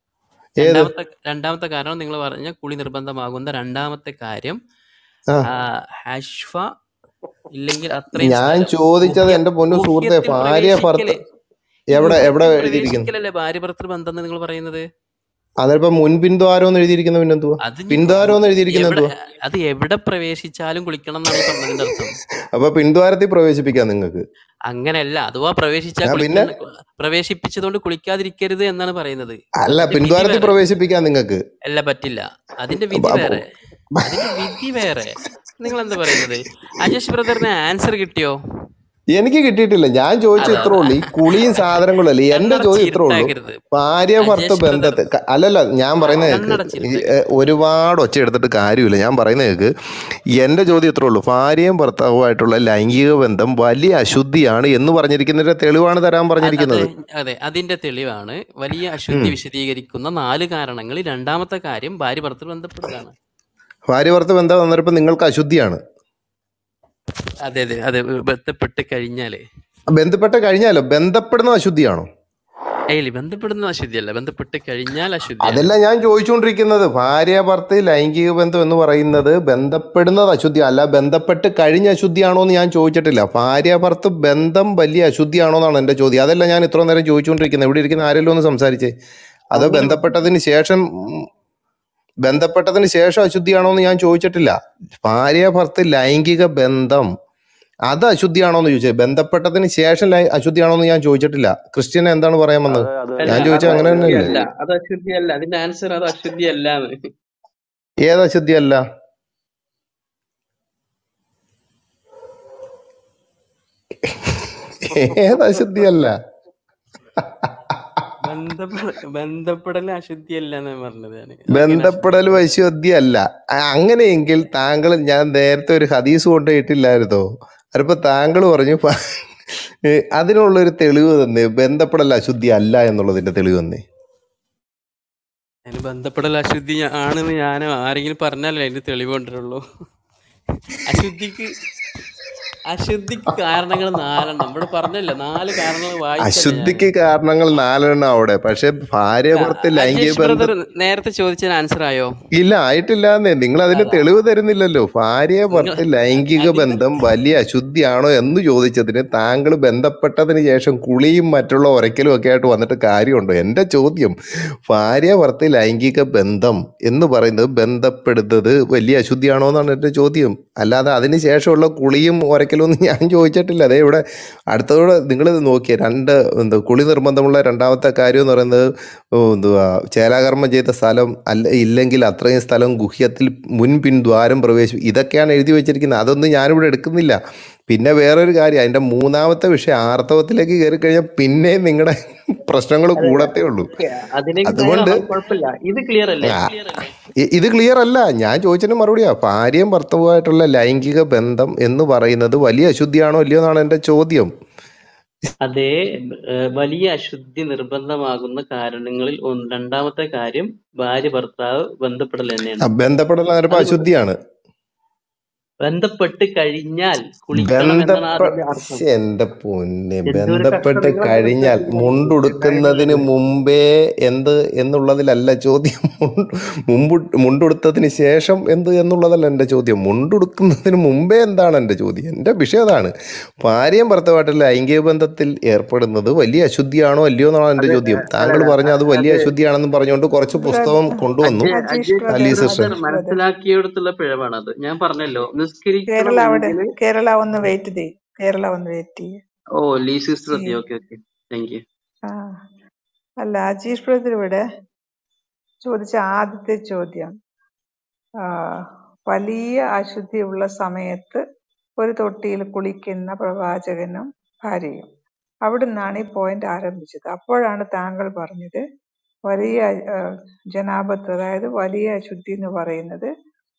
ഏത്? രണ്ടാമത്തെ രണ്ടാമത്തെ കാരണം നിങ്ങൾ പറഞ്ഞ കുളി നിർബന്ധമാകുന്ന രണ്ടാമത്തെ കാര്യം ആ ആ, ഹഷ്ഫ ഇല്ലെങ്കിൽ അത്രയും ഞാൻ സ്ഥലം ചോദിച്ചത് ഗുഹ്യ എന്റെ പൊന്നു സുഹൃത്തെ, ഗുഹ്യത്തിൽ ഭാര്യ ഭർത്ത പ്രവേശിക്കല്. ഈ എവിടെ എവിടെ ഗുഹ്യത്തിൽ എഴുതിയിരിക്കുന്നു? പ്രവേശിക്കലല്ലേ ഭാര്യ ഭർത്തൃ ബന്ധം എന്ന് നിങ്ങൾ പറയുന്നത്? അതിപ്പോ മുൻ പിൻദ്വാരം എന്ന് എഴുതിയിരിക്കുന്ന പിന്നെന്തുവാ? അത് ഇനി പിൻദ്വാരം എന്ന് എഴുതിയിരിക്കുന്ന എവിടെ എന്തുവാ? അത് എവിടെ പ്രവേശിച്ചാലും കുളിക്കണം എന്നാണ് ഈ പറഞ്ഞതിന്റെ അർത്ഥം. അപ്പൊ പിൻദ്വാരത്തിൽ പ്രവേശിപ്പിക്കാം നിങ്ങൾക്ക്. അങ്ങനെയല്ല, അഥവാ പ്രവേശിച്ചാൽ ആ പിന്നെ കുളിക്കുന്ന പ്രവേശിപ്പിച്ചതുകൊണ്ട് കുളിക്കാതിരിക്കരുത് എന്നാണ് പറയുന്നത്. അല്ല, അതിന്റെ വിധി പിൻദ്വാരത്തിൽ വേറെ. പ്രവേശിപ്പിക്കാം നിങ്ങൾക്ക്. അല്ല, പറ്റില്ല. അതിന്റെ വിധി വേറെ, അതിന്റെ വിധി വേറെ. നിങ്ങൾ എന്താ പറയുന്നത്? അജേഷ് ബ്രദറിന് ആൻസർ കിട്ടിയോ? എനിക്ക് കിട്ടിയിട്ടില്ല. ഞാൻ ചോദിച്ച അതാ ഇത്രേ ഉള്ളൂ. ഈ കുളിയും സാധനങ്ങളും അല്ലേ എന്റെ ചോദ്യം ഇത്രേ ഉള്ളൂ. കണ്ണടച്ചിരുട്ടാക്കരുത്. ഭാര്യ ഭർത്ത അജേഷ് ബ്രദർ ബന്ധത്തെ ക- അല്ലല്ല ഞാൻ പറയുന്നത് കേക്ക്. ഈ കണ്ണടച്ചിരുട്ടാക്കരുത്. ഏ, ഒരുപാട് ഒച്ച എടുത്തിട്ട് കാര്യമില്ല. ഞാൻ പറയുന്നത് കേക്ക്. എന്റെ ചോദ്യം ഇത്രേ ഉള്ളൂ. ഭാര്യയും ഭർത്താവുമായിട്ടുള്ള ലൈംഗിക ബന്ധം വലിയ അശുദ്ധിയാണ് എന്ന് പറഞ്ഞിരിക്കുന്നതിന്റെ തെളിവാണ് തരാൻ അത് അതെ പറഞ്ഞിരിക്കുന്നത്. അതെ അതിന്റെ തെളിവാണ്. വലിയ ഉം. അശുദ്ധി വിശദീകരിക്കുന്ന നാല് കാരണങ്ങളിൽ രണ്ടാമത്തെ കാര്യം ഭാര്യ ഭർത്തൃ ബന്ധപ്പെടുന്നതാണ്. ഭാര്യ ഭർത്ത ബന്ധം വന്നപ്പോൾ നിങ്ങൾക്ക് അശുദ്ധിയാണ്. അതെ അതെ അതെ ബന്ധപ്പെട്ട് കഴിഞ്ഞാലേ ബന്ധപ്പെട്ട് കഴിഞ്ഞാലോ ബന്ധപ്പെടുന്ന അശുദ്ധിയാണോ? ഏയ് ബന്ധപ്പെടുന്ന അശുദ്ധിയല്ല, ബന്ധപ്പെട്ട് കഴിഞ്ഞാൽ അശുദ്ധിയാണ്. അതല്ല ഞാൻ ചോദിച്ചുകൊണ്ടിരിക്കുന്നത്. ഭാര്യ ഭർത്ത ലൈംഗിക ബന്ധം എന്ന് പറയുന്നത് ബന്ധപ്പെടുന്നത് അശുദ്ധി അല്ല, ബന്ധപ്പെട്ട് കഴിഞ്ഞ അശുദ്ധിയാണോ എന്ന് ഞാൻ ചോദിച്ചിട്ടില്ല. ഭാര്യ ഭർത്ത ബന്ധം വലിയ അശുദ്ധിയാണോ എന്നാണ് എൻ്റെ ചോദ്യം. അതല്ല ഞാൻ ഇത്ര നേരം ചോദിച്ചുകൊണ്ടിരിക്കുന്നത്. ഇവിടെ ഇരിക്കുന്ന ആരെങ്കിലും ഒന്ന് സംസാരിച്ചേ. അതോ അങ്ങനെ ബന്ധപ്പെട്ടതിന് ശേഷം ഉം, ബന്ധപ്പെട്ടതിന് ശേഷം അശുദ്ധിയാണോ എന്ന് ഞാൻ ചോദിച്ചിട്ടില്ല. ഭാര്യ ഭർത്ത ലൈംഗിക ബന്ധം അത് അശുദ്ധിയാണോ എന്ന് ചോദിച്ചത്. ബന്ധപ്പെട്ടതിന് ശേഷം ലൈ- അശുദ്ധിയാണോ എന്ന് ഞാൻ ചോദിച്ചിട്ടില്ല. ക്രിസ്ത്യനെ എന്താണ് പറയാൻ വന്നത്? അല്ല, ഞാൻ അത് ചോദിച്ചത് അങ്ങനെ തന്നെയല്ലേ? അശുദ്ധിയല്ല, അത് അശുദ്ധിയല്ല. അതിന്റെ ആൻസർ അത് അശുദ്ധിയല്ല എന്ന്. ഏത് അശുദ്ധിയല്ല? ഏത് അശുദ്ധിയല്ല? ബന്ധപ്പെട ബന്ധപ്പെടൽ അശുദ്ധിയല്ല എന്ന് പറഞ്ഞത് ഞാൻ. അതെങ്ങനെ ബന്ധപ്പെടൽ അശുദ്ധിയാവും? അശുദ്ധിയല്ല. ആ, അങ്ങനെയെങ്കിൽ താങ്കൾ ഞാൻ നേരത്തെ ഒരു ഹദീസ് കൊണ്ടുപോയിട്ടില്ലായിരുന്നോ? അതിപ്പോ താങ്കൾ പറഞ്ഞു പ- ഏ, അതിനുള്ളൊരു തെളിവ് തന്നെ. ബന്ധപ്പെടൽ അശുദ്ധി അല്ല എന്നുള്ളതിന്റെ തെളിവ് തന്നെ. അതിന് ബന്ധപ്പെടൽ അശുദ്ധി ഞാ- ആണെന്ന് ഞാൻ ആരെങ്കിലും പറഞ്ഞാലേ അതിന് തെളിവ് കൊണ്ടുവരുള്ളൂ. അശുദ്ധിക്ക് അശുദ്ധിക്ക് കാരണങ്ങൾ നാലെണ്ണം ഇവിടെ പറഞ്ഞല്ലോ. നാല് കാരണങ്ങൾ വായിച്ചല്ലേ ഞാൻ. അശുദ്ധിക്ക് കാരണങ്ങൾ നാലെണ്ണം അവിടെ. പക്ഷെ ഭാര്യ അല്ല, ഭർത്ത ലൈംഗിക അജേഷ് ബ്രദർ ബന്ധം നേരത്തെ ചോദിച്ചതിന് ആൻസർ ആയോ? ഇല്ല, ആയിട്ടില്ലാന്നേ. നിങ്ങൾ അതിന് അതാ തെളിവ് തരുന്നില്ലല്ലോ. ഭാര്യ നിങ്ങൾ ഭർത്ത ലൈംഗിക അതിന്റെ ബന്ധം വലിയ അശുദ്ധിയാണോ എന്ന് ചോദിച്ചതിന് താങ്കൾ ബന്ധപ്പെട്ടതിന് ശേഷം കുളിയും മറ്റുള്ള ഉരയ്ക്കലും ഒക്കെ ആയിട്ട് വന്നിട്ട് കാര്യമുണ്ടോ? എൻ്റെ ചോദ്യം, ഭാര്യ ഭർത്ത ലൈംഗിക ബന്ധം എന്ന് പറയുന്നത് ബന്ധപ്പെടുന്നത് വലിയ അശുദ്ധിയാണോ എന്നാണ് എൻ്റെ ചോദ്യം. അല്ലാതെ അതിന് ശേഷമുള്ള കുളിയും ഉരയ്ക്കലും ഒന്നും ഞാൻ ചോദിച്ചിട്ടില്ല. അതേ ഇവിടെ അടുത്തതോടെ നിങ്ങൾ നോക്കിയ രണ്ട് എന്താ കുളി നിർബന്ധമുള്ള രണ്ടാമത്തെ കാര്യം എന്ന് പറയുന്നത് ഓ, എന്തുവാ ചേലാകർമ്മം ചെയ്ത സ്ഥലം അല്ല ഇല്ലെങ്കിൽ അത്രയും സ്ഥലം ഗുഹ്യത്തിൽ മുൻ പിൻ ദ്വാരം പ്രവേശിക്കും. ഇതൊക്കെയാണ് എഴുതി വെച്ചിരിക്കുന്നത്. അതൊന്നും ഞാനിവിടെ എടുക്കുന്നില്ല. പിന്നെ വേറൊരു കാര്യം, അതിൻ്റെ മൂന്നാമത്തെ വിഷയം ആർത്തവത്തിലേക്ക് കയറി കഴിഞ്ഞാൽ പിന്നെ നിങ്ങളുടെ പ്രശ്നങ്ങൾ അതെ കൂടത്തേ ഉള്ളൂ. അതിലേക്ക് അതുകൊണ്ട് തയ്യാറാണ്, കുഴപ്പമില്ല. ഇത് ക്ലിയർ അല്ലേ? ആ, ഇ- ഇത് ക്ലിയർ അല്ല. ഞാൻ ചോദിച്ചതിന് മറുപടിയാ. ഭാര്യയും ഭർത്താവുമായിട്ടുള്ള ലൈംഗിക ബന്ധം എന്ന് പറയുന്നത് വലിയ അശുദ്ധിയാണോ ഇല്ലയോ എന്നാണ് എൻ്റെ ചോദ്യം. അതേ, ഏഹ് വലിയ അശുദ്ധി നിർബന്ധമാകുന്ന കാരണങ്ങളിൽ ഒന്ന് രണ്ടാമത്തെ കാര്യം ഭാര്യ ഭർത്താവ് ബന്ധപ്പെടൽ ആ, തന്നെയാണ്. ബന്ധപ്പെടൽ ചിലപ്പോൾ അതുകൊണ്ട് അശുദ്ധിയാണ്. ബന്ധപ്പെട്ട് കഴിഞ്ഞാൽ കുളിക്കണം എന്നാണ് ബന്ധപ്പെ അതിന്റെ അർത്ഥം. എന്റെ പൊന്നെ, എന്തൊരു ബന്ധപ്പെട്ട് കഷ്ടം നിങ്ങൾ കഴിഞ്ഞാൽ മനസ്സിലാക്കില്ല. മുണ്ടുടുക്കുന്നതിന് ഉണ്ടായിരുന്നത് മുമ്പേ എന്ത് എന്നുള്ളതിലല്ല ചോദ്യം. മുണ്ട് മുമ്പ് മുണ്ടുടുത്തതിന് ശേഷം എന്ത് എന്നുള്ളതല്ല എൻ്റെ ചോദ്യം. മുണ്ടുടുക്കുന്നതിന് മുമ്പേ എന്താണ് എൻ്റെ ചോദ്യം. എൻ്റെ വിഷയം അതാണ്. ഭാര്യയും ഭർത്താവായിട്ടുള്ള ലൈംഗിക ബന്ധത്തിൽ ഏർപ്പെടുന്നത് വലിയ അശുദ്ധിയാണോ അല്ലയോ എന്നാണ് എൻ്റെ അത് ചോദ്യം. അ- താങ്കൾ അല്ലല്ല പറഞ്ഞു അ- അത് വലിയ അത് അശുദ്ധിയാണെന്ന് പറഞ്ഞുകൊണ്ട് കുറച്ച് പുസ്തകം ബ്രദർ കൊണ്ടുവന്നു. Ajay Ajeesh Ajay brother Ali brother sister Ajeesh brother മനസ്സിലാക്കിയെടുത്തുള്ള പിഴവാണത്. ഞാൻ പറഞ്ഞല്ലോ, കേരള അവിടെ നിസ്കരിക്കണമെങ്കിൽ കേരള ഒന്ന് വെയിറ്റ് ചെയ്യും. കേരള ഒന്ന് വെയിറ്റ് ചെയ്യും. ഓ ലീ സിസ്റ്റർ ഈ എത്തി. Okay okay, thank you. ആ അല്ല, അജീഷ് ബ്രദർ ഇവിടെ ചോദിച്ച ആദ്യത്തെ ചോദ്യം ആ, വലിയ അശുദ്ധിയുള്ള സമയത്ത് ഒരു തൊട്ടിയിൽ കുളിക്കുന്ന പ്രവാചകനും ഭാര്യയും, അവിടുന്നാണ് ഈ പോയിന്റ് ആരംഭിച്ചത്. അപ്പോഴാണ് താങ്കൾ പറഞ്ഞത് വലിയ ആ, ജനാപത്ത്, അതായത് വലിയ അശുദ്ധി എന്ന് പറയുന്നത്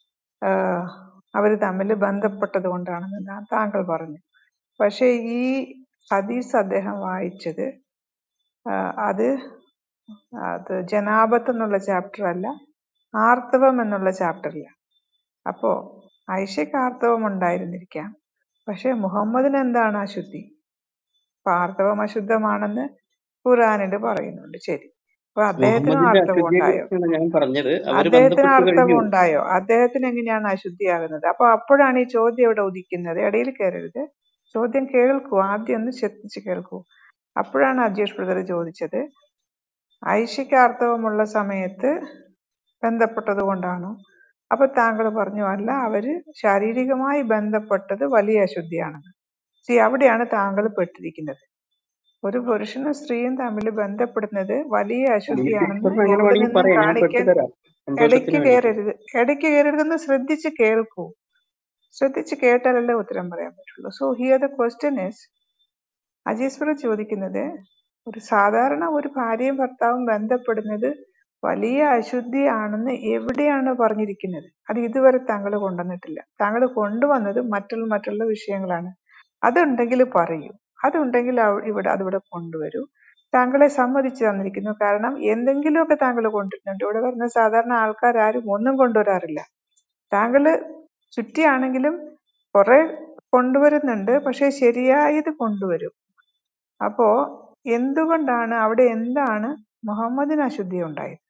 അവർ തമ്മിൽ ബന്ധപ്പെട്ടത് കൊണ്ടാണെന്ന് താ- താങ്കൾ പറഞ്ഞു. പക്ഷെ ഈ ഹദീസ് അദ്ദേഹം വായിച്ചത് ആ, അത് അത് ജനാപത്ത് എന്നുള്ള ചാപ്റ്റർ അല്ല, ആർത്തവം എന്നുള്ള ചാപ്റ്ററില്ല. അപ്പോ ഐഷയ്ക്ക് ആർത്തവം ഉണ്ടായിരുന്നിരിക്കാം, പക്ഷെ മുഹമ്മദിന് എന്താണ് അശുദ്ധി? അപ്പൊ ആർത്തവം അശുദ്ധമാണെന്ന് ഖുറാനിൽ പറയുന്നുണ്ട്. ശരി, അപ്പൊ അദ്ദേഹത്തിനും മുഹമ്മദിന്റെ ആർത്തവം അശുദ്ധിയെ ഉണ്ടായോ? കുറിച്ചാണ് ഞാൻ പറഞ്ഞത്. അവര് അദ്ദേഹത്തിന് ബന്ധപ്പെട്ട് ആർത്തവം കഴിഞ്ഞു. ഉണ്ടായോ? അദ്ദേഹത്തിന് എങ്ങനെയാണ് അശുദ്ധിയാകുന്നത്? അപ്പൊ അപ്പോഴാണ് ഈ ചോദ്യം ഇവിടെ ഉദിക്കുന്നത്. ഇടയിൽ കയറരുത്, ചോദ്യം കേൾക്കൂ, ആദ്യം ഒന്ന് ശ്രദ്ധിച്ച് കേൾക്കൂ. അപ്പോഴാണ് അജീഷ് ബ്രദർ ചോദിച്ചത് ആയിഷയ്ക്ക് ആർത്തവമുള്ള സമയത്ത് ബന്ധപ്പെട്ടത് കൊണ്ടാണോ? അപ്പൊ താങ്കൾ പറഞ്ഞു അല്ല, അവര് ശാരീരികമായി ബന്ധപ്പെട്ടത് വലിയ അശുദ്ധിയാണെന്ന്. സി, അവിടെയാണ് താങ്കൾ പെട്ടിരിക്കുന്നത്. ഒരു പുരുഷനും സ്ത്രീയും തമ്മിൽ ബന്ധപ്പെടുന്നത് വലിയ അശുദ്ധിയാണെന്ന് അങ്ങനെ എവിടെ വേണമെങ്കിൽ നിന്നും പറയാം, ഞാൻ കാണിക്കാൻ. പെട്ടുതരാം ഇടയ്ക്ക് സന്തോഷത്തിന് വേണ്ടിയിട്ട്. കയറരുത്, ഇടയ്ക്ക് കയറരുതെന്ന് ശ്രദ്ധിച്ച് കേൾക്കൂ. ശ്രദ്ധിച്ച് കേട്ടാലല്ലേ ഉത്തരം പറയാൻ പറ്റുള്ളൂ. So here the question is, അജീസ്വര ചോദിക്കുന്നത്, ഒരു സാധാരണ ഒരു ഭാര്യയും ഭർത്താവും ബന്ധപ്പെടുന്നത് വലിയ അശുദ്ധിയാണെന്ന് എവിടെയാണ് പറഞ്ഞിരിക്കുന്നത്? അത് ഇതുവരെ താങ്കൾ കൊണ്ടുവന്നിട്ടില്ല. താങ്കൾ കൊണ്ടുവന്നത് മറ്റുള്ള മറ്റുള്ള വിഷയങ്ങളാണ്. അതുണ്ടെങ്കിൽ പറയൂ, അതുണ്ടെങ്കിൽ അവ- ഇവിടെ അതിവിടെ കൊണ്ടുവരൂ. താങ്കളെ സമ്മതിച്ചു തന്നിരിക്കുന്നു. കാരണം എന്തെങ്കിലുമൊക്കെ താങ്കൾ കൊണ്ടുവരുന്നുണ്ട്. ഇവിടെ വരുന്ന സാധാരണ ആൾക്കാരും ഒന്നും കൊണ്ടുവരാറില്ല. താങ്കള് ചുറ്റിയാണെങ്കിലും കുറെ കൊണ്ടുവരുന്നുണ്ട്, പക്ഷെ ശരിയായത് കൊണ്ടുവരും. അപ്പോ എന്തുകൊണ്ടാണ് അവിടെ, എന്താണ് മുഹമ്മദിന് അശുദ്ധി ഉണ്ടായത്?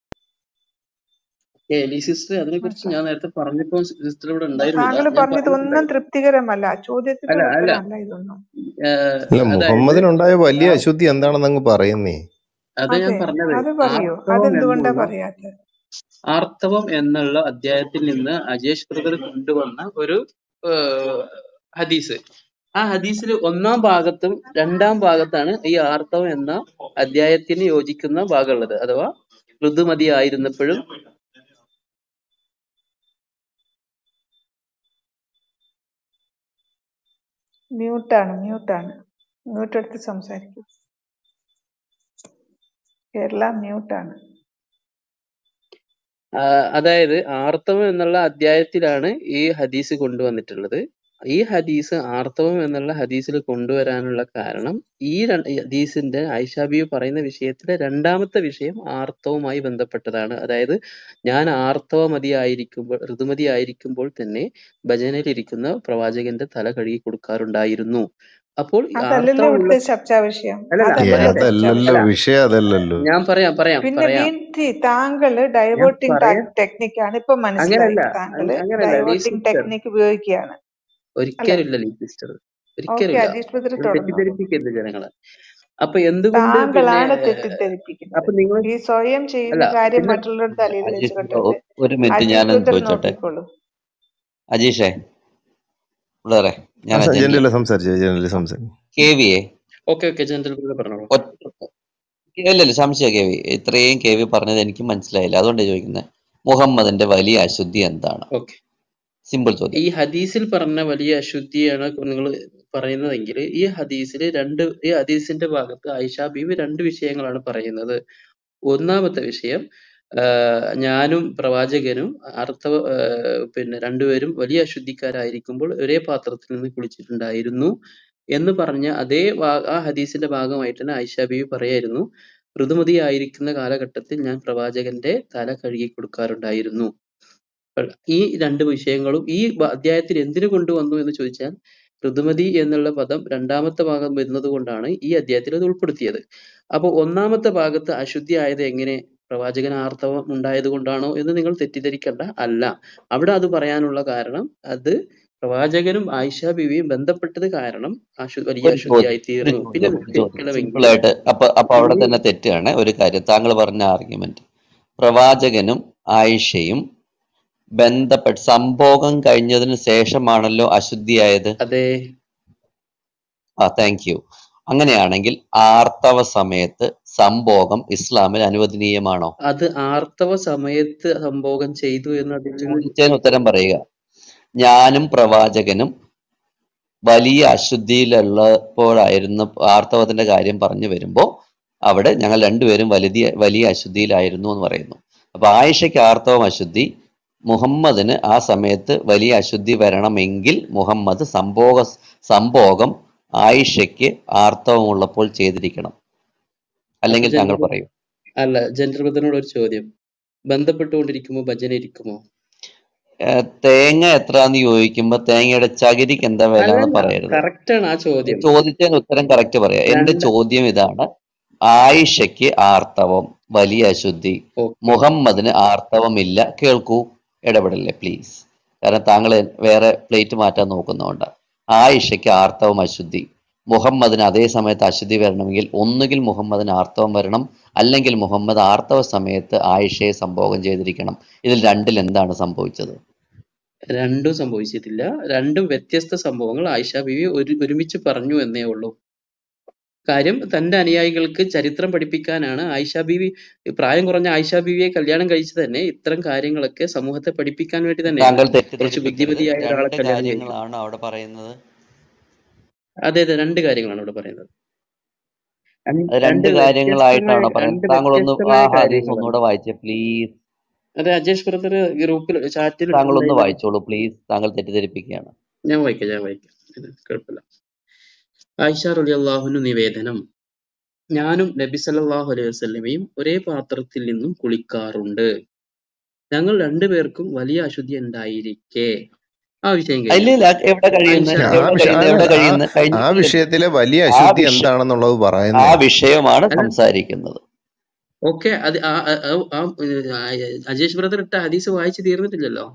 ഏ, എലി സിസ്റ്റർ, അതിനെ കുറിച്ച് ഞാൻ നേരത്തെ പറഞ്ഞപ്പോ സിസ്റ്റർ ഇവിടെ ഉണ്ടായിരുന്നില്ല. താങ്കൾ ഞാൻ പറഞ്ഞത് ഒന്നും പറഞ്ഞിട്ടുണ്ടായിരുന്നു. തൃപ്തികരമല്ല. ചോദ്യത്തിന്റെ അല്ല അല്ല ഉത്തരമല്ല ഇതൊന്നും. ഏഹ്, അല്ല, അതായത് മുഹമ്മദിനുണ്ടായ വലിയ ആ- അശുദ്ധി എന്താണെന്ന് അങ്ങ് പറയുന്നേ. അത് ഞാൻ അതെ, പറഞ്ഞത് അത് പറയൂ. ആർത്തവം അതെന്തുകൊണ്ടാ എന്നുള്ള പറയാത്തത്? ആർത്തവം എന്നുള്ള അധ്യായത്തിൽ നിന്ന് അജേഷ് ബ്രദർ കൊണ്ടുവന്ന ഒരു ഏഹ്, ഹദീസ്. ആ ഹദീസിൽ ഒന്നാം ഭാഗത്തും രണ്ടാം ഭാഗത്താണ് ഈ ആർത്തവം എന്ന അധ്യായത്തിന് യോജിക്കുന്ന ഭാഗമുള്ളത്. അഥവാ ഋതുമതി ആയിരുന്നപ്പോഴും മ്യൂട്ടാണ്, മ്യൂട്ടാണ്. മ്യൂട്ട് എടുത്ത് സംസാരിക്കും. കേരള മ്യൂട്ടാണ്. ആ, അതായത് ആർത്തവം എന്നുള്ള അധ്യായത്തിലാണ് ഈ ഹദീസ് കൊണ്ടുവന്നിട്ടുള്ളത്. ഈ ഹദീസ് ആർത്തവം എന്നുള്ള ഹദീസിൽ കൊണ്ടുവരാനുള്ള കാരണം ഈ ര- ഈ ഹദീസിന്റെ ആയിഷാബിയു പറയുന്ന വിഷയത്തിലെ രണ്ടാമത്തെ വിഷയം ആർത്തവുമായി ബന്ധപ്പെട്ടതാണ്. അതായത് ഞാൻ ആർത്തവമതി ആയിരിക്കുമ്പോൾ ഋതുമതി ആയിരിക്കുമ്പോൾ തന്നെ ഭജനയിലിരിക്കുന്ന പ്രവാചകന്റെ തല കഴുകി കൊടുക്കാറുണ്ടായിരുന്നു. അപ്പോൾ ഈ അതല്ലല്ലോ ആർത്തവമുള്ള ഇവിടുത്തെ ചർച്ചാ വിഷയം. അല്ലല്ല ഏ, അതല്ലല്ലോ ചർച്ചാ അതല്ലല്ലോ വിഷയം. അല്ല വിഷയം, അതല്ലല്ലോ. ഞാൻ പറയാം പറയാം പിന്നെ പറയാം വീണ്ടി താങ്കള് ഞാൻ ഡൈവേർട്ടിംഗ് പറയാം ടെക്നിക്കാണ് ഇപ്പൊ മനസ്സിലായി. അങ്ങനല്ല താങ്കള് അങ്- അങ്ങനല്ല ലീ ഡൈവേർട്ടിംഗ് സിസ്റ്റർ, ടെക്നിക്ക് ഉപയോഗിക്കുകയാണ് അല്ലെ? ഒരിക്കലും ഇല്ല ലീ സിസ്റ്റർ, ഓക്കെ, ഒരിക്കലും ഇല്ല. അജീഷ് ബ്രദർ നിങ്ങൾ തുടർന്നോളൂ. തെറ്റിദ്ധരിപ്പിക്കരുത് ജനങ്ങളെ. അപ്പൊ എന്തുകൊണ്ട് പിന്നെ താങ്കളാണ് ഏഹ്, തെറ്റിദ്ധരിപ്പിക്കുന്നത്. അപ്പൊ നിങ്ങൾ ഈ സ്വയം അല്ല ചെയ്യുന്ന കാര്യം പിന്നെ മറ്റുള്ളവരുടെ തലയിൽ വെച്ച് അജീഷ് ബ്രോ, കെട്ടരുത്. ഒരു മിനിറ്റ് അജീഷ് ഞാനൊന്ന് ബ്രദർ ചോദിച്ചോട്ടെ. നോക്കിക്കോളൂ. അജീഷേ, പിള്ളേരെ, ആ, ഞാൻ സ- അജന്റി ജനറൽ സംസാരിച്ചു, ജനറൽ സംസാരിച്ചു. കെ വിയെ ഓക്കെ ഓക്കെ ജനറൽ ബ്രദർ പറഞ്ഞോളൂ. ഇല്ലല്ല സംശയ കെ വി ഇത്രയും കെ വി പറഞ്ഞത് എനിക്ക് മനസ്സിലായില്ല, അതുകൊണ്ടാണ് ചോദിക്കുന്നത്. മുഹമ്മദിന്റെ വലിയ അശുദ്ധി എന്താണ്? ഓക്കെ, സിമ്പിൾ ചോദ്യം. ഈ ഹദീസിൽ പറഞ്ഞ വലിയ അശുദ്ധിയാണ് നിങ്ങൾ പറയുന്നതെങ്കിൽ ഈ ഹദീസിൽ രണ്ട് ഈ ഹദീസിന്റെ ഭാഗത്ത് ആയിഷ ബീവി രണ്ട് വിഷയങ്ങളാണ് പറയുന്നത്. ഒന്നാമത്തെ വിഷയം, ആഹ് ഞാനും പ്രവാചകനും ആർത്തവ ആഹ് പിന്നെ രണ്ടുപേരും വലിയ അശുദ്ധിക്കാരായിരിക്കുമ്പോൾ ഒരേ പാത്രത്തിൽ നിന്ന് കുളിച്ചിട്ടുണ്ടായിരുന്നു എന്ന് പറഞ്ഞ അതേ ഭാ- ആ ഹദീസിന്റെ ഭാഗമായിട്ട് തന്നെ ആയിഷ ബീവി പറയായിരുന്നു, ഋതുമതിയായിരിക്കുന്ന കാലഘട്ടത്തിൽ ഞാൻ പ്രവാചകന്റെ തല കഴുകി കൊടുക്കാറുണ്ടായിരുന്നു. അപ്പോൾ ഈ രണ്ട് വിഷയങ്ങളും ഈ ബ- അധ്യായത്തിൽ എന്തിനു കൊണ്ടുവന്നു എന്ന് ചോദിച്ചാൽ, ഋതുമതി എന്നുള്ള പദം രണ്ടാമത്തെ ഭാഗം വരുന്നത് കൊണ്ടാണ് ഈ അധ്യായത്തിൽ അത് ഉൾപ്പെടുത്തിയത്. അപ്പൊ ഒന്നാമത്തെ ഭാഗത്ത് അശുദ്ധി ആയത് എങ്ങനെ, പ്രവാചകൻ ആർത്തവം ഉണ്ടായത് കൊണ്ടാണോ എന്ന് നിങ്ങൾ തെറ്റിദ്ധരിക്കേണ്ട. അല്ല, അവിടെ അത് പറയാനുള്ള കാരണം അത് പ്രവാചകനും ആയിഷ ബീവിയും ബന്ധപ്പെട്ടത് കാരണം അശു വലിയ ഒരു അശുദ്ധിയായി ചോദ്യം ഒരു തീർന്നു. പിന്നെ ചോദ്യം ഒരു ചോദ്യം സിമ്പിൾ നിസ്കരിക്കണമെങ്കിൽ ആയിട്ട്. അപ്പൊ അപ്പൊ അവിടെ നിങ്ങൾ തന്നെ തെറ്റാണ് ഒരു കാര്യം. താങ്കൾ പറഞ്ഞ ആർഗ്യുമെന്റ്, പ്രവാചകനും ആയിഷയും ബന്ധപ്പെട്ട് സംഭോഗം കഴിഞ്ഞതിന് ശേഷമാണല്ലോ അശുദ്ധിയായത്. അതെ ആ, താങ്ക് യു. അങ്ങനെയാണെങ്കിൽ ആർത്തവ സമയത്ത് സംഭോഗം ഇസ്ലാമിൽ അനുവദനീയമാണോ? അത് ആർത്തവ സമയത്ത് സംഭോഗം ചെയ്തു എന്ന് അതിൽ ചോദിച്ചതിന് ഉത്തരം പറയുക. ഞാനും പ്രവാചകനും വലിയ അശുദ്ധിയിലുള്ളപ്പോഴായിരുന്നു ആർത്തവത്തിന്റെ കാര്യം പറഞ്ഞു വരുമ്പോൾ അവിടെ ഞങ്ങൾ രണ്ടുപേരും വലിയ വലിയ അശുദ്ധിയിലായിരുന്നു എന്ന് പറയുന്നു. അപ്പൊ ആയിഷയ്ക്ക് ആർത്തവം അശുദ്ധി, മുഹമ്മദിന് ആ സമയത്ത് വലിയ അശുദ്ധി വരണമെങ്കിൽ മുഹമ്മദ് സംഭോഗ സംഭോഗം ആയിഷയ്ക്ക് ആർത്തവം ഉള്ളപ്പോൾ ചെയ്തിരിക്കണം. അപ്പൊ അല്ലെങ്കിൽ താങ്കൾ ജനറൽ പറയൂ. അല്ല ജനറൽ ബ്രദറിനോട് ഒരു ചോദ്യം, ബന്ധപ്പെട്ടുകൊണ്ടിരിക്കുമ്പോ ഭജന ഇരിക്കുമോ? ഏർ തേങ്ങ എത്രാന്ന് ചോദിക്കുമ്പോ തേങ്ങയുടെ ചകിരിക്ക് എന്താ വില എന്ന് അല്ലല്ല, പറയരുത്. കറക്റ്റ് ആണ് ആ ചോദ്യം. ചോദിച്ചതിന് ഉത്തരം കറക്റ്റ് പറയാം. എന്റെ രണ്ട് ചോദ്യം ഇതാണ്, ആയിഷയ്ക്ക് ആർത്തവം വലിയ അശുദ്ധി, ഓക്കെ മുഹമ്മദിന് ആർത്തവം ഇല്ല. കേൾക്കൂ, ഇടപെടല്ലേ പ്ലീസ്. കാരണം താങ്കൾ വേറെ പ്ലേറ്റ് മാറ്റാൻ നോക്കുന്നതുകൊണ്ട്. ആയിഷയ്ക്ക് ആർത്തവം അശുദ്ധി, മുഹമ്മദിന് അതേ സമയത്ത് അശുദ്ധി വരണമെങ്കിൽ ഒന്നുകിൽ മുഹമ്മദിന് ആർത്തവം വരണം, അല്ലെങ്കിൽ മുഹമ്മദ് ആർത്തവ സമയത്ത് ആയിഷയെ സംഭോഗം ചെയ്തിരിക്കണം. ഇതിൽ രണ്ടിൽ എന്താണ് സംഭവിച്ചത്? രണ്ടും സംഭവിച്ചിട്ടില്ല. രണ്ടും വ്യത്യസ്ത സംഭവങ്ങൾ ആയിഷ ബീവി ഒരു ഒരുമിച്ച് പറഞ്ഞു എന്നേ ഉള്ളൂ. കാര്യം തന്റെ അനുയായികൾക്ക് ചരിത്രം പഠിപ്പിക്കാനാണ് ആയിഷ ബീവി, പ്രായം കുറഞ്ഞ ആയിഷ ബീവിയെ കല്യാണം കഴിച്ചത് തന്നെ ഇത്തരം കാര്യങ്ങളൊക്കെ സമൂഹത്തെ പഠിപ്പിക്കാൻ വേണ്ടി തന്നെയാണ്. താങ്കൾ കുറച്ച് തെറ്റിദ്ധരിപ്പിക്കരുത്. ബുദ്ധിമതിയായ ഒരാളെ രണ്ട് കല്യാണം കഴിക്കും. കാര്യങ്ങളാണ് അവിടെ പറയുന്നത്. അതെ അതെ, രണ്ട് കാര്യങ്ങളാണ് ഇവിടെ പറയുന്നത്. രണ്ട് അത് രണ്ട് രണ്ട് വ്യത്യസ്തമായ കാര്യങ്ങളായിട്ടാണോ രണ്ട് പറയുന്നത്? താങ്കളൊന്ന് ആ വ്യത്യസ്തമായ ഹദീസ് കാര്യങ്ങളാണ്. ഒന്നുകൂടെ വായിച്ചേ പ്ലീസ്. അതെ, അജേഷ് ബ്രദർ ഗ്രൂപ്പിൽ ചാറ്റിൽ താങ്കൾ ഒന്ന് ഇട്ടിട്ടുണ്ടായിരുന്നു. വായിച്ചോളൂ പ്ലീസ്. താങ്കൾ തെറ്റിദ്ധരിപ്പിക്കുകയാണ്. ഞാൻ വായിക്കാം ഞാൻ വായിക്കാം ഇത് കുഴപ്പമില്ല. ആയിഷ റളിയല്ലാഹുവിന് നിവേദനം: ഞാനും നബി സല്ലല്ലാഹു അലൈഹി വസല്ലമയും ഒരേ പാത്രത്തിൽ നിന്നും കുളിക്കാറുണ്ട്. ഞങ്ങൾ രണ്ടുപേർക്കും വലിയ അശുദ്ധി ഉണ്ടായിരിക്കെ. ആ വിഷയം ഇല്ല കഴിഞ്ഞു. ഇല്ല എവിടെ കഴിയുന്ന ആയിഷ ആ എവിടെ വിഷ കഴിയുന്ന ആ എവിടെ ആ കഴിയുന്ന ആ കഴിഞ്ഞിട്ടില്ല. വിഷയത്തിലെ വലിയ ആ അശുദ്ധി വിഷയം എന്താണെന്നുള്ളത് ആ പറയുന്നേ. വിഷയമാണ് അല്ല സംസാരിക്കുന്നത്. ഓക്കെ, അത് ആ ആ- ആ- ആ, ഏഹ്, അജേഷ് ബ്രദർ ഇട്ട ഹദീസ് വായിച്ച് തീർന്നിട്ടില്ലല്ലോ.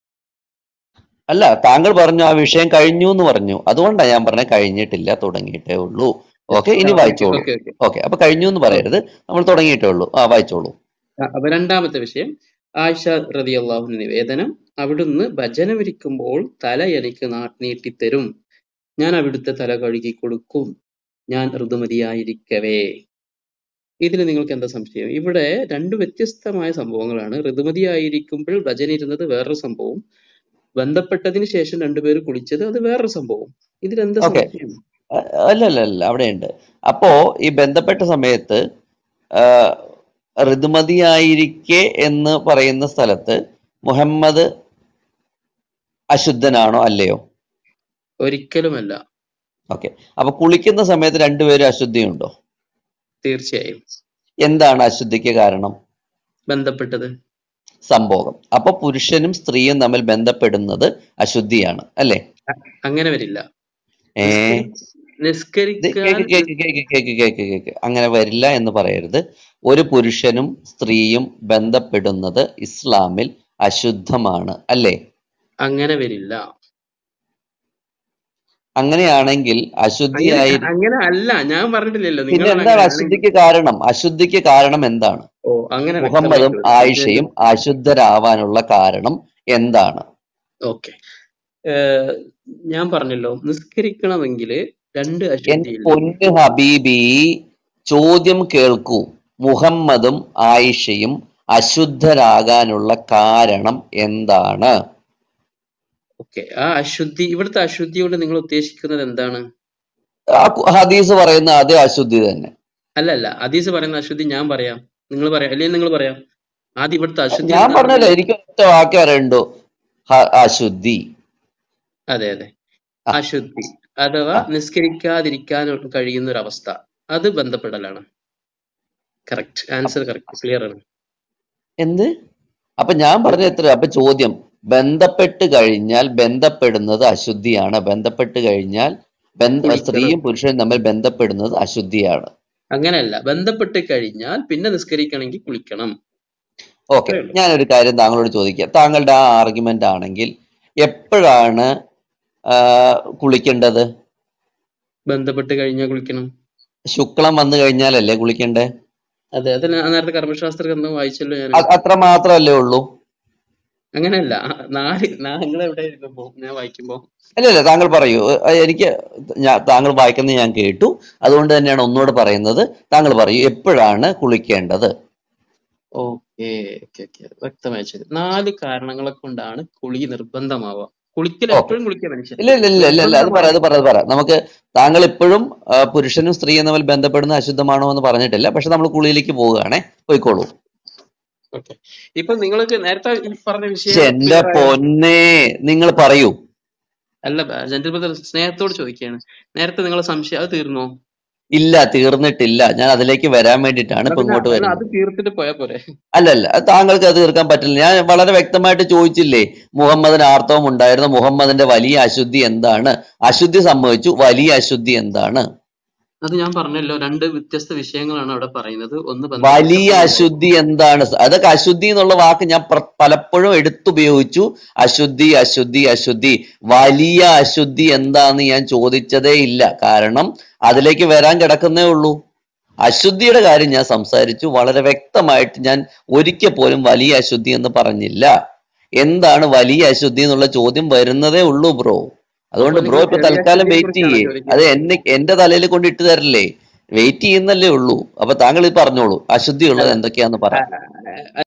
അല്ല, താങ്കൾ പറഞ്ഞു ആ വിഷയം കഴിഞ്ഞു എന്ന് പറഞ്ഞു. അതുകൊണ്ടാണ് ഞാൻ പറഞ്ഞത് കഴിഞ്ഞിട്ടില്ല, തുടങ്ങിയിട്ടേ ഉള്ളൂ. ഓക്കെ, ഇനി ഓക്കെ വായിച്ചോളൂ. ഓക്കെ ഓക്കെ ഓക്കെ, അപ്പൊ കഴിഞ്ഞു എന്ന് പറയരുത്, നമ്മൾ തുടങ്ങിയിട്ടേ ഉള്ളൂ. ആ വായിച്ചോളൂ. അപ്പൊ രണ്ടാമത്തെ വിഷയം, ആയിഷ റളിയല്ലാഹു നിവേദനം: അവിടുന്ന് ഭജനമിരിക്കുമ്പോൾ തല എനിക്ക് നാ- നീട്ടിത്തരും. ഞാൻ അവിടുത്തെ തല കഴുകി കൊടുക്കും. ഞാൻ ഋതുമതിയായിരിക്കവേ. ഇതിൽ നിങ്ങൾക്ക് എന്താ സംശയം? ഇവിടെ രണ്ട് വ്യത്യസ്തമായ സംഭവങ്ങളാണ്. ഋതുമതിയായിരിക്കുമ്പോൾ ഭജന ഇരുന്നത് വേറൊരു സംഭവം, ബന്ധപ്പെട്ടതിന് ശേഷം രണ്ടുപേര് കുളിച്ചത് അത് വേറൊരു സംഭവം. ഇതിലെന്താ ഓക്കെ, സംശയം? അല്ല അല്ല അല്ല അവിടെയുണ്ട്. അപ്പോ ഈ ബന്ധപ്പെട്ട സമയത്ത് ആ, ഋതുമതിയായിരിക്കെ എന്ന് പറയുന്ന സ്ഥലത്ത് മുഹമ്മദ് അശുദ്ധനാണോ അല്ലയോ? ഒരിക്കലുമല്ല. ഓക്കെ, അപ്പൊ കുളിക്കുന്ന സമയത്ത് രണ്ടുപേരും അശുദ്ധിയുണ്ടോ? തീർച്ചയായും. എന്താണ് അശുദ്ധിക്ക് കാരണം? ബന്ധപ്പെട്ടത്. സംഭോഗം. അപ്പൊ പുരുഷനും സ്ത്രീയും തമ്മിൽ ബന്ധപ്പെടുന്നത് അശുദ്ധിയാണ് അല്ലേ? അ- അങ്ങനെ വരില്ല. ഏ നിസ്കരി ഇത് നിസ്കരിക്കാൻ കേക്ക് കേക്ക് കേക്ക് കേക്ക് കേക്ക് കേക്ക് അങ്ങനെ വരില്ല എന്ന് പറയരുത്. ഒരു പുരുഷനും സ്ത്രീയും ബന്ധപ്പെടുന്നത് ഇസ്ലാമിൽ അശുദ്ധമാണ് അല്ലേ? അങ്ങനെ വരില്ല. അങ്ങനെയാണെങ്കിൽ അങ്ങനെ അശുദ്ധിയായി അങ്ങനെ അല്ല, ഞാൻ പറഞ്ഞിട്ടില്ലല്ലോ. പിന്നെ നിങ്ങളാണ് എന്താണ് അങ്ങനെയാണെങ്കിൽ. അശുദ്ധിക്ക് കാരണം? അശുദ്ധിക്ക് കാരണം എന്താണ്? ഓ, അങ്ങനെ മുഹമ്മദും വ്യക്തമായിട്ടുള്ളത് ആയിഷയും അശുദ്ധരാവാനുള്ള കാരണം എന്താണ്? ഓക്കെ. ഞാൻ പറഞ്ഞല്ലോ, നിസ്കരിക്കണമെങ്കിൽ രണ്ട് എൻ അശുദ്ധി ഇല്ല. പൊന്ന് ഹബീബി, ചോദ്യം കേൾക്കൂ. മുഹമ്മദും ആയിഷയും അശുദ്ധരാകാനുള്ള കാരണം എന്താണ്? ഓക്കെ, ആ അശുദ്ധി, ഇവിടുത്തെ അശുദ്ധി കൊണ്ട് നിങ്ങൾ ഉദ്ദേശിക്കുന്നത് എന്താണ്? ആ കു- ഹദീസ് പറയുന്ന അതേ അശുദ്ധി തന്നെ. അല്ല അല്ല, ഹദീസ് പറയുന്ന അശുദ്ധി ഞാൻ പറയാം, നിങ്ങൾ പറയാം, അല്ലെങ്കിൽ നിങ്ങൾ പറയാം. ആദ്യം ഇവിടുത്തെ അശുദ്ധി ഞാൻ പറഞ്ഞല്ലോ, എന്താണെന്ന്. എനിക്ക് ഒറ്റ വാക്കേ അറിയണ്ടോ, ഹ- അശുദ്ധി. അതെ അതെ, ആ അശുദ്ധി അഥവാ ആ നിസ്കരിക്കാതിരിക്കാൻ കഴിയുന്ന ഒരു അവസ്ഥ, അത് ബന്ധപ്പെടലാണ്. കറക്റ്റ് ആൻസർ, കറക്റ്റ്, ക്ലിയർ ആണ്. എന്ത്? അപ്പൊ ഞാൻ പറഞ്ഞ എത്ര? അപ്പൊ ചോദ്യം, ബന്ധപ്പെട്ട് കഴിഞ്ഞാൽ ബന്ധപ്പെടുന്നത് അശുദ്ധിയാണ്. ബന്ധപ്പെട്ട് കഴിഞ്ഞാൽ ബന്ധ കുളിക്കണം. സ്ത്രീയും പുരുഷനും തമ്മിൽ ബന്ധപ്പെടുന്നത് അശുദ്ധിയാണ്. അങ്ങനെയല്ല, ബന്ധപ്പെട്ട് കഴിഞ്ഞാൽ പിന്നെ നിസ്കരിക്കണമെങ്കിൽ കുളിക്കണം. ഓക്കെ, അത്രേ ഉള്ളൂ. ഞാനൊരു കാര്യം താങ്കളോട് ചോദിക്കാം. താങ്കളുടെ ആ ആർഗ്യുമെന്റ് ആണെങ്കിൽ എപ്പോഴാണ് ആ, കുളിക്കേണ്ടത്? ബന്ധപ്പെട്ട് കഴിഞ്ഞാൽ കുളിക്കണം. ശുക്ലം വന്നു കഴിഞ്ഞാലല്ലേ കുളിക്കണ്ടേ? അതെ, അത് ഞാൻ നേരത്തെ കർമ്മശാസ്ത്ര ഗ്രന്ഥം വായിച്ചല്ലോ ഞാൻ. അ- അത്ര മാത്രമല്ലേ ഉള്ളൂ? അങ്ങനെയല്ല, നാല് നിങ്ങൾ എവിടെ ഇരുന്നപ്പോ ഞാൻ വായിക്കുമ്പോ. അല്ല അല്ല, താങ്കൾ പറയൂ. അഹ് എനിക്ക് ഞാൻ താങ്കൾ വായിക്കുന്നത് ഞാൻ കേട്ടു, അതുകൊണ്ട് തന്നെയാണ് ഒന്നുകൂടെ പറയുന്നത്. താങ്കൾ പറയൂ, എപ്പോഴാണ് കുളിക്കേണ്ടത്? ഓക്കെ ഓക്കെ ഓക്കെ, വ്യക്തമായി ശരി. നാല് കാരണങ്ങളെ കൊണ്ടാണ് കുളി നിർബന്ധമാവുക. കുളിക്കൽ ഓക്കെ, എപ്പോഴും കുളിക്കുക മനുഷ്യൻ. ഇല്ല ഇല്ല ഇല്ല ഇല്ല ഇല്ല അത് പറ അത് പറ അത് പറ നമുക്ക് താങ്കൾ ഇപ്പോഴും ആ, പുരുഷനും സ്ത്രീയും തമ്മിൽ ബന്ധപ്പെടുന്ന അശുദ്ധമാണോ എന്ന് പറഞ്ഞിട്ടില്ല. പക്ഷെ നമ്മൾ കുളിയിലേക്ക് പോവുകയാണേ, പോയിക്കോളൂ. ഓക്കെ, ഇപ്പൊ നിങ്ങൾക്ക് നേരത്തെ ഈ പറഞ്ഞ പക്ഷെ വിഷയം എന്റെ ക്ലിയർ ആയോ? പൊന്നെ, നിങ്ങൾ പറയൂ. അല്ല, ജനറൽ ബ്രദർ സ്നേഹത്തോട് ചോദിക്കുകയാണ്. നേരത്തെ നിങ്ങളെ സംശയം അത് തീർന്നോ? ഇല്ല, തീർന്നിട്ടില്ല. ഞാൻ അതിലേക്ക് വരാൻ വേണ്ടിയിട്ടാണ് എന്നാ ഇപ്പൊ പിന്നെ ഇങ്ങോട്ട് അല്ല, വരുന്നത്. അത് തീർത്തിട്ട് പോയാ പോരെ? അല്ലല്ല, അത് താങ്കൾക്ക് അത് തീർക്കാൻ പറ്റില്ല. ഞാൻ വളരെ വ്യക്തമായിട്ട് ചോദിച്ചില്ലേ, മുഹമ്മദിന് ആർത്തവം ഉണ്ടായിരുന്നു, മുഹമ്മദിന്റെ വലിയ അശുദ്ധി എന്താണ്? അശുദ്ധി സംഭവിച്ചു, വലിയ അശുദ്ധി എന്താണ്? അത് ഞാൻ പറഞ്ഞല്ലോ, രണ്ട് വ്യത്യസ്ത വിഷയങ്ങളാണ് അവിടെ പറയുന്നത്. ഒന്ന് വലിയ ബന്ധപ്പെട്ട അശുദ്ധി എന്താണ്? സ- അതൊക്കെ അശുദ്ധി എന്നുള്ള വാക്ക് ഞാൻ പ്ര- പലപ്പോഴും എടുത്തുപയോഗിച്ചു. അശുദ്ധി അശുദ്ധി അശുദ്ധി. വലിയ അശുദ്ധി എന്താന്ന് ഞാൻ ചോദിച്ചതേ ഇല്ല. കാരണം അതിലേക്ക് വരാൻ കിടക്കുന്നേ ഉള്ളൂ. അശുദ്ധിയുടെ കാര്യം ഞാൻ സംസാരിച്ചു വളരെ വ്യക്തമായിട്ട്. ഞാൻ ഒരിക്കൽ പോലും വലിയ അശുദ്ധി എന്ന് പറഞ്ഞില്ല. എന്താണ് വലിയ അശുദ്ധി എന്നുള്ള ചോദ്യം വരുന്നതേ ഉള്ളൂ ബ്രോ. അതുകൊണ്ട് അപ്പോൾ ബ്രോ നിങ്ങൾ ഇപ്പൊ ചെറിയ തൽക്കാലം അശുദ്ധിയെ വെയിറ്റ് കുറിച്ചാണോ ചെയ്യേ. അത് ചോദിക്കുന്നത്? എന്നെ എന്റെ തലയിൽ കൊണ്ട് ഇട്ട് തരല്ലേ. വെയിറ്റ് ചെയ്യുന്നല്ലേ ഉള്ളൂ. അപ്പൊ താങ്കൾ ഇത് പറഞ്ഞോളൂ, അശുദ്ധി ഉള്ളത് അല്ല എന്തൊക്കെയാന്ന് പറ. ആ,